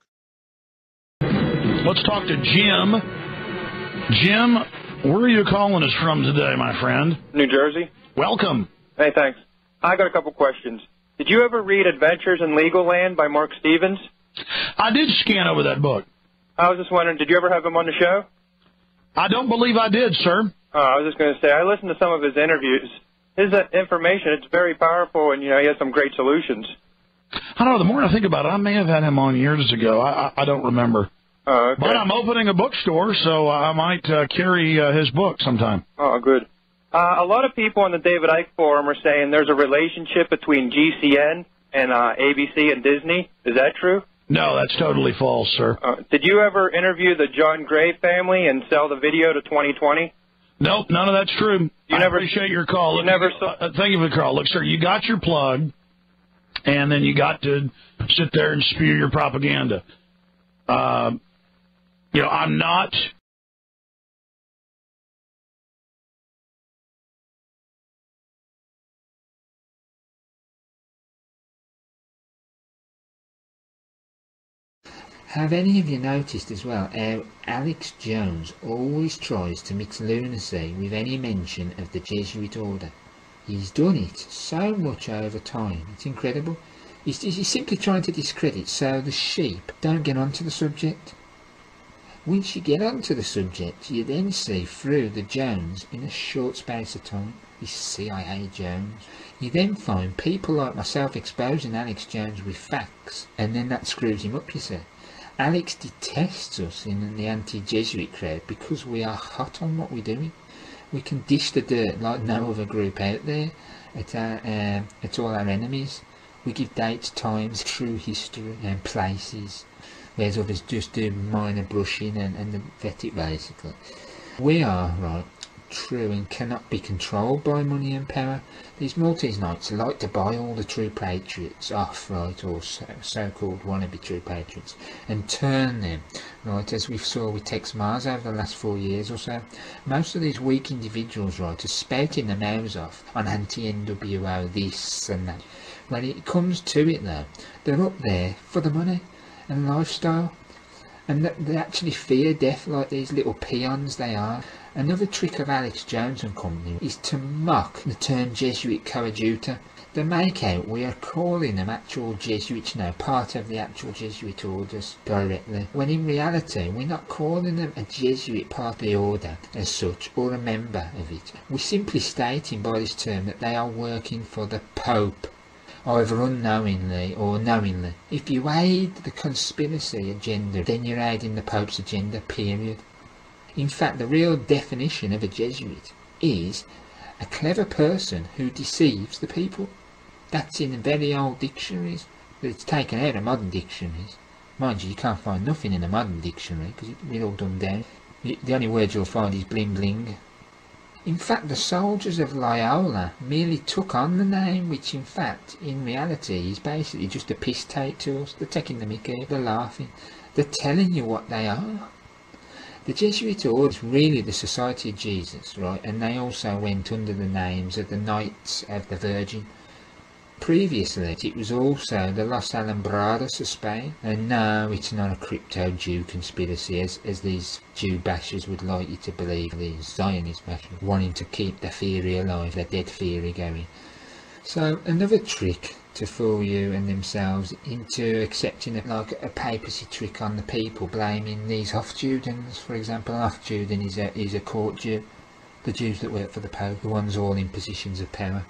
Let's talk to Jim. Jim, where are you calling us from today, my friend? New Jersey. Welcome. Hey, thanks. I got a couple questions. Did you ever read Adventures in Legal Land by Mark Stevens? I did scan over that book. I was just wondering, did you ever have him on the show? I don't believe I did, sir. Oh, I was just going to say, I listened to some of his interviews. His uh, information, it's very powerful, and, you know, he has some great solutions. I don't know. The more I think about it, I may have had him on years ago. I, I, I don't remember. Oh, okay. But I'm opening a bookstore, so I might uh, carry uh, his book sometime. Oh, good. Uh, a lot of people on the David Icke forum are saying there's a relationship between G C N and uh, A B C and Disney. Is that true? No, that's totally false, sir. Uh, did you ever interview the John Gray family and sell the video to twenty twenty? Nope, none of that's true. You I never, appreciate your call. You Look, never saw uh, thank you for the call. Look, sir, you got your plug, and then you got to sit there and spew your propaganda. Uh, you know, I'm not... Have any of you noticed as well how Alex Jones always tries to mix lunacy with any mention of the Jesuit order? He's done it so much over time, it's incredible. He's, he's simply trying to discredit so the sheep don't get onto the subject. Once you get onto the subject, you then see through the Jones in a short space of time. This C I A Jones. You then find people like myself exposing Alex Jones with facts, and then that screws him up, you see. Alex detests us in the anti-Jesuit crowd because we are hot on what we're doing. We can dish the dirt like no other group out there at, our, uh, at all our enemies. We give dates, times, true history and places, whereas others just do minor brushing and, and vet it basically. We are, right, true and cannot be controlled by money and power. These Maltese Knights like to buy all the true patriots off, right, or so, so-called wannabe true patriots, and turn them, right, as we saw with Tex Mars over the last four years or so. Most of these weak individuals, right, are spouting their mouths off on anti-N W O this and that. When it comes to it though, they're up there for the money and lifestyle, and they actually fear death like these little peons they are. Another trick of Alex Jones and company is to mock the term Jesuit coadjutor. They make out we are calling them actual Jesuits now, part of the actual Jesuit orders directly, when in reality we're not calling them a Jesuit part of the order as such, or a member of it. We're simply stating by this term that they are working for the Pope, either unknowingly or knowingly. If you aid the conspiracy agenda, then you're aiding the Pope's agenda, period. In fact, the real definition of a Jesuit is a clever person who deceives the people. That's in very old dictionaries, but it's taken out of modern dictionaries. Mind you, you can't find nothing in a modern dictionary, because it's all dumbed down. The only word you'll find is bling bling. In fact, the soldiers of Loyola merely took on the name, which in fact, in reality, is basically just a piss take to us. They're taking the mickey, they're laughing, they're telling you what they are. The Jesuit order is really the Society of Jesus, right, and they also went under the names of the Knights of the Virgin. Previously, it was also the Los Alumbrados of Spain, and no, it's not a crypto-Jew conspiracy, as, as these Jew bashers would like you to believe, these Zionist bashers, wanting to keep the theory alive, the dead theory going. So, another trick to fool you and themselves into accepting it like a papacy trick on the people, blaming these Hofjudens. For example, an Hofjuden is a, is a court Jew, the Jews that work for the Pope, the ones all in positions of power.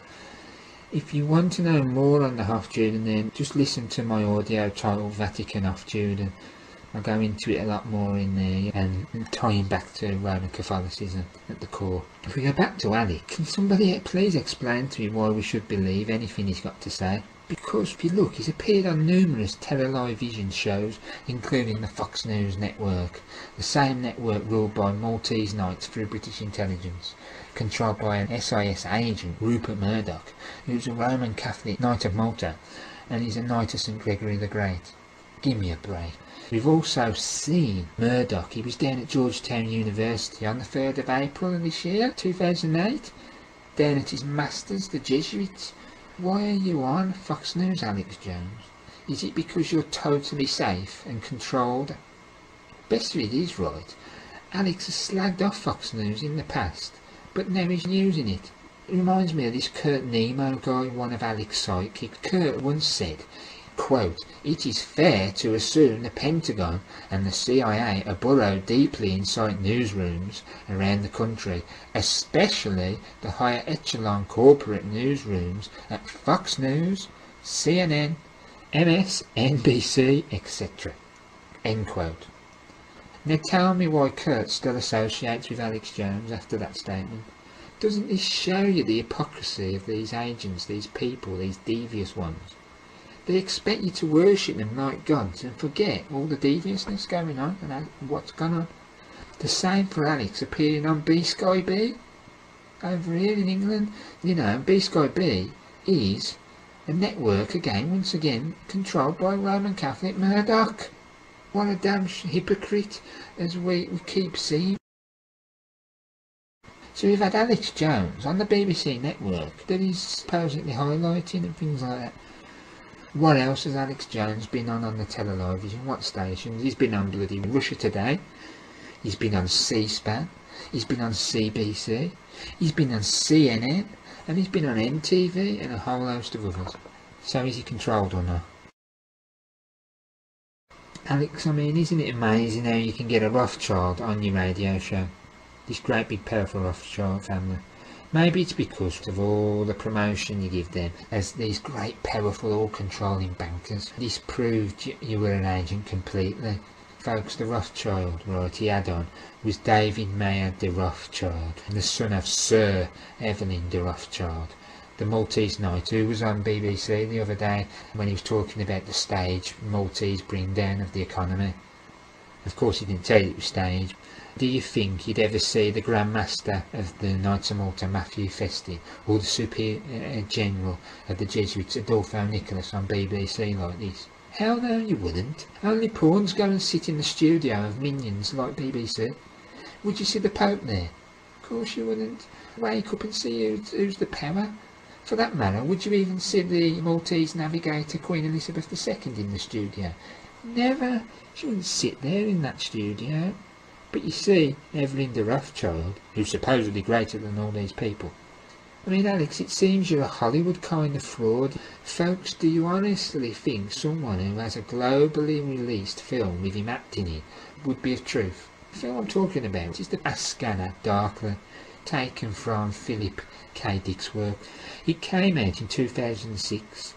If you want to know more on the Hofjuden, then just listen to my audio titled Vatican Hofjuden. I'll go into it a lot more in there, and, and tying back to Roman Catholicism at the core. If we go back to Alec, can somebody please explain to me why we should believe anything he's got to say? Because if you look, he's appeared on numerous television shows, including the Fox News network, the same network ruled by Maltese Knights through British intelligence, controlled by an S I S agent, Rupert Murdoch, who's a Roman Catholic Knight of Malta, and he's a Knight of Saint Gregory the Great. Give me a break. We've also seen Murdoch. He was down at Georgetown University on the third of April of this year, two thousand eight, down at his Masters, the Jesuits. Why are you on Fox News, Alex Jones? Is it because you're totally safe and controlled? Best of it is, right, Alex has slagged off Fox News in the past, but now he's using it. It reminds me of this Kurt Nemo guy, one of Alex's sidekicks. Kurt once said, quote, "It is fair to assume the Pentagon and the C I A are burrowed deeply inside newsrooms around the country, especially the higher echelon corporate newsrooms at Fox News, C N N, M S N B C, et cetera" End quote. Now tell me why Kurt still associates with Alex Jones after that statement. Doesn't this show you the hypocrisy of these agents, these people, these devious ones? They expect you to worship them like gods and forget all the deviousness going on and what's gone on. The same for Alex appearing on B Sky B over here in England. You know, B Sky B is a network, again, once again, controlled by Roman Catholic Murdoch. What a damn hypocrite, as we, we keep seeing. So we've had Alex Jones on the B B C network that he's supposedly highlighting and things like that. What else has Alex Jones been on on the television? What stations? He's been on bloody Russia Today. He's been on C-SPAN. He's been on C B C. He's been on C N N. And he's been on M T V and a whole host of others. So is he controlled or not? Alex, I mean, isn't it amazing how you can get a Rothschild on your radio show? This great big powerful Rothschild family. Maybe it's because of all the promotion you give them as these great powerful all-controlling bankers. This proved you, you were an agent completely. Folks, the Rothschild, right, he had on, was David Mayer de Rothschild, the son of Sir Evelyn de Rothschild, the Maltese Knight, who was on B B C the other day when he was talking about the stage Maltese bring down of the economy. Of course, he didn't tell you it was staged. Do you think you'd ever see the Grand Master of the Knights of Malta, Matthew Festi, or the Superior uh, General of the Jesuits, Adolfo Nicholas, on B B C like this? Hell no, you wouldn't. Only pawns go and sit in the studio of minions like B B C. Would you see the Pope there? Of course you wouldn't. Wake up and see who's, who's the power. For that matter, would you even see the Maltese navigator Queen Elizabeth the Second in the studio? Never. She wouldn't sit there in that studio. But you see, Evelyn de Rothschild, who's supposedly greater than all these people. I mean, Alex, it seems you're a Hollywood kind of fraud. Folks, do you honestly think someone who has a globally released film with him acting in would be of truth? The film I'm talking about is the Ascana Darkly, taken from Philip K. Dick's work. It came out in two thousand six.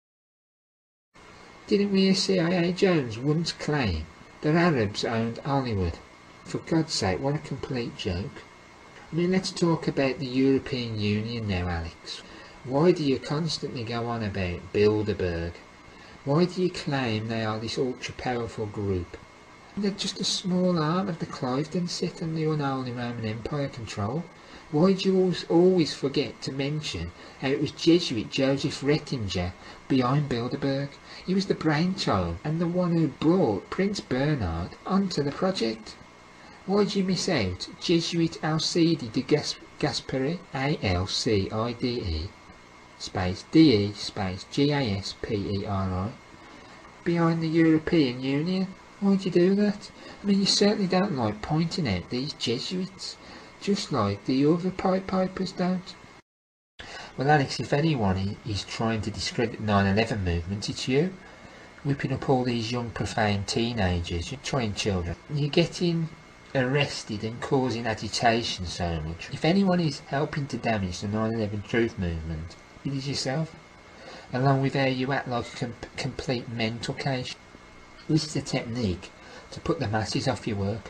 Didn't we hear C I A Jones once claim that Arabs owned Hollywood? For God's sake, what a complete joke. I mean, let's talk about the European Union now, Alex. Why do you constantly go on about Bilderberg? Why do you claim they are this ultra-powerful group? They're just a small arm of the Cliveden set and the unholy Roman Empire control. Why do you always, always forget to mention how it was Jesuit Joseph Rettinger behind Bilderberg? He was the brainchild and the one who brought Prince Bernhard onto the project. Why did you miss out Jesuit Alcide de Gas Gasperi, A L C I D E, space D E, space G A S P E R I, behind the European Union? Why'd you do that? I mean, you certainly don't like pointing out these Jesuits, just like the other Pied Pipers don't. Well, Alex, if anyone is trying to discredit the nine eleven movement, it's you. Whipping up all these young profane teenagers, you're trying children. You're getting arrested and causing agitation so much. If anyone is helping to damage the nine eleven truth movement, it is yourself, along with how you act like a com complete mental case. This is a technique to put the masses off your work,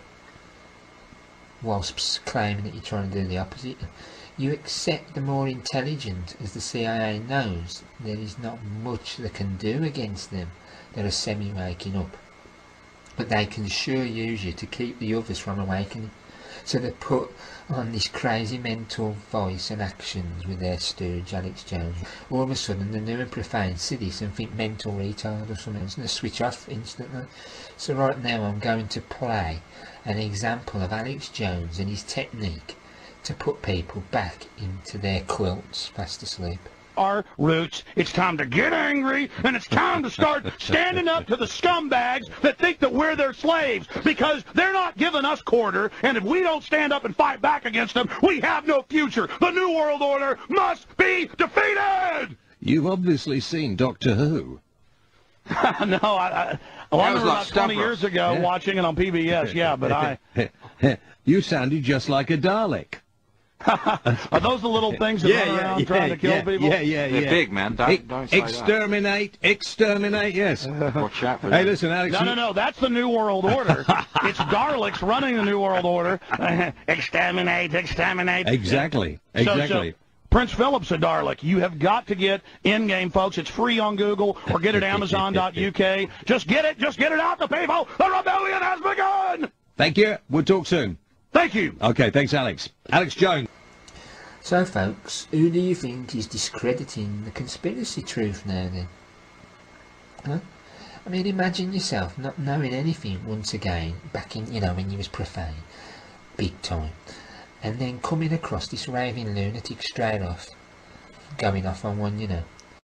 whilst claiming that you're trying to do the opposite. You accept the more intelligent, as the C I A knows there is not much they can do against them that are semi-waking up. But they can sure use you to keep the others from awakening. So they put on this crazy mental voice and actions with their stooge, Alex Jones. All of a sudden the new and profane see this and think mental retard or something, and they switch off instantly. So right now I'm going to play an example of Alex Jones and his technique to put people back into their quilts fast asleep. Our roots. It's time to get angry, and it's time to start standing up to the scumbags that think that we're their slaves, because they're not giving us quarter, and if we don't stand up and fight back against them, we have no future. The New World Order must be defeated! You've obviously seen Doctor Who. no, I, I, well, I remember about twenty years ago yeah. watching it on P B S, yeah, but I... You sounded just like a Dalek. Are those the little things that yeah, run around yeah, trying yeah, to kill yeah, people? Yeah, yeah, yeah. They're big, man. Don't, e don't say exterminate, that. exterminate, yes. Watch out for Hey, that. listen, Alex. No, no, no, that's the New World Order. It's Daleks running the New World Order. exterminate, exterminate. Exactly, exactly. So, so, Prince Philip's a Dalek. You have got to get in-game, folks. It's free on Google or get it at Amazon dot U K. Just get it. Just get it out to people. The rebellion has begun. Thank you. We'll talk soon. Thank you. Okay, thanks, Alex. Alex Jones. So, folks, who do you think is discrediting the conspiracy truth now, then? Huh? I mean, imagine yourself not knowing anything once again, back in, you know, when you was profane, big time, and then coming across this raving lunatic straight off, going off on one, you know.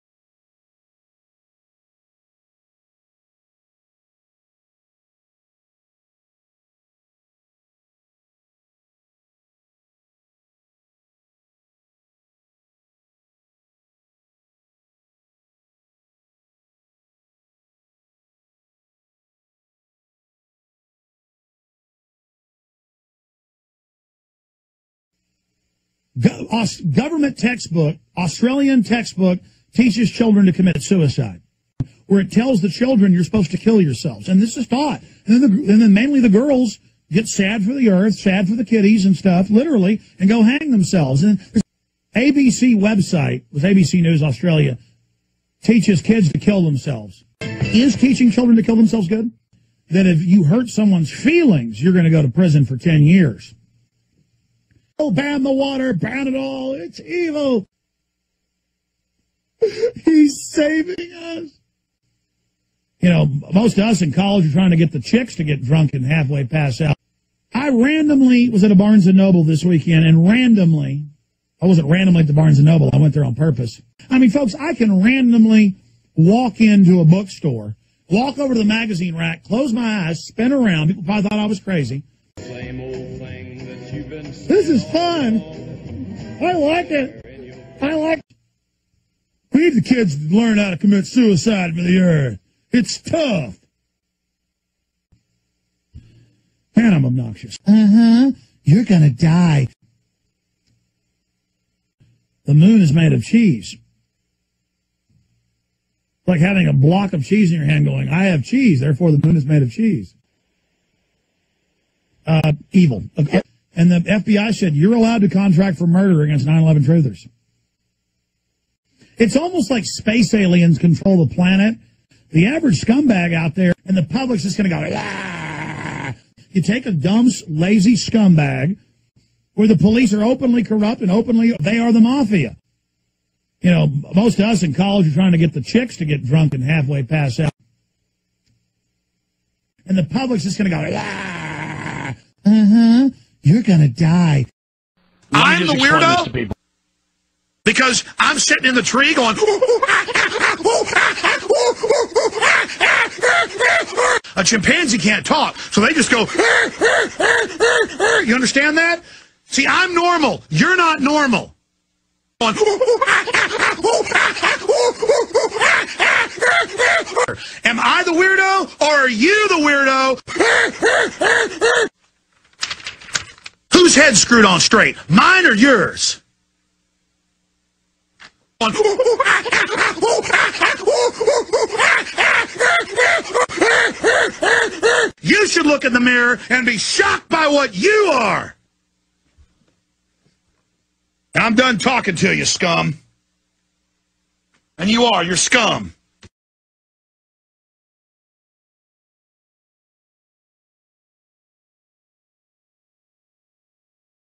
Government textbook, Australian textbook, teaches children to commit suicide, where it tells the children you're supposed to kill yourselves. And this is taught. And then, the, and then mainly the girls get sad for the earth, sad for the kiddies and stuff, literally, and go hang themselves. And A B C website, was A B C News Australia, teaches kids to kill themselves. Is teaching children to kill themselves good? that if you hurt someone's feelings, you're going to go to prison for ten years. Oh, ban the water, ban it all. It's evil. He's saving us. You know, most of us in college are trying to get the chicks to get drunk and halfway pass out. I randomly was at a Barnes and Noble this weekend, and randomly, I wasn't randomly at the Barnes and Noble, I went there on purpose. I mean, folks, I can randomly walk into a bookstore, walk over to the magazine rack, close my eyes, spin around. People probably thought I was crazy. Same old thing that you've been This is fun. I like it. I like it. We need the kids to learn how to commit suicide for the earth. It's tough. Man, I'm obnoxious. Uh-huh. You're gonna die. The moon is made of cheese. Like having a block of cheese in your hand going, I have cheese, therefore the moon is made of cheese. Uh, evil. Okay. And the F B I said, you're allowed to contract for murder against nine eleven truthers. It's almost like space aliens control the planet. The average scumbag out there, and the public's just going to go, ah. You take a dumb, lazy scumbag where the police are openly corrupt and openly, they are the mafia. You know, most of us in college are trying to get the chicks to get drunk and halfway pass out. And the public's just going to go, ah. Uh-huh. You're going to die. I'm the weirdo because I'm sitting in the tree going, a chimpanzee can't talk, so they just go, you understand that? See, I'm normal. You're not normal. Am I the weirdo or are you the weirdo? Whose head's screwed on straight? Mine or yours? You should look in the mirror and be shocked by what you are. And I'm done talking to you, scum. And you are, you're scum.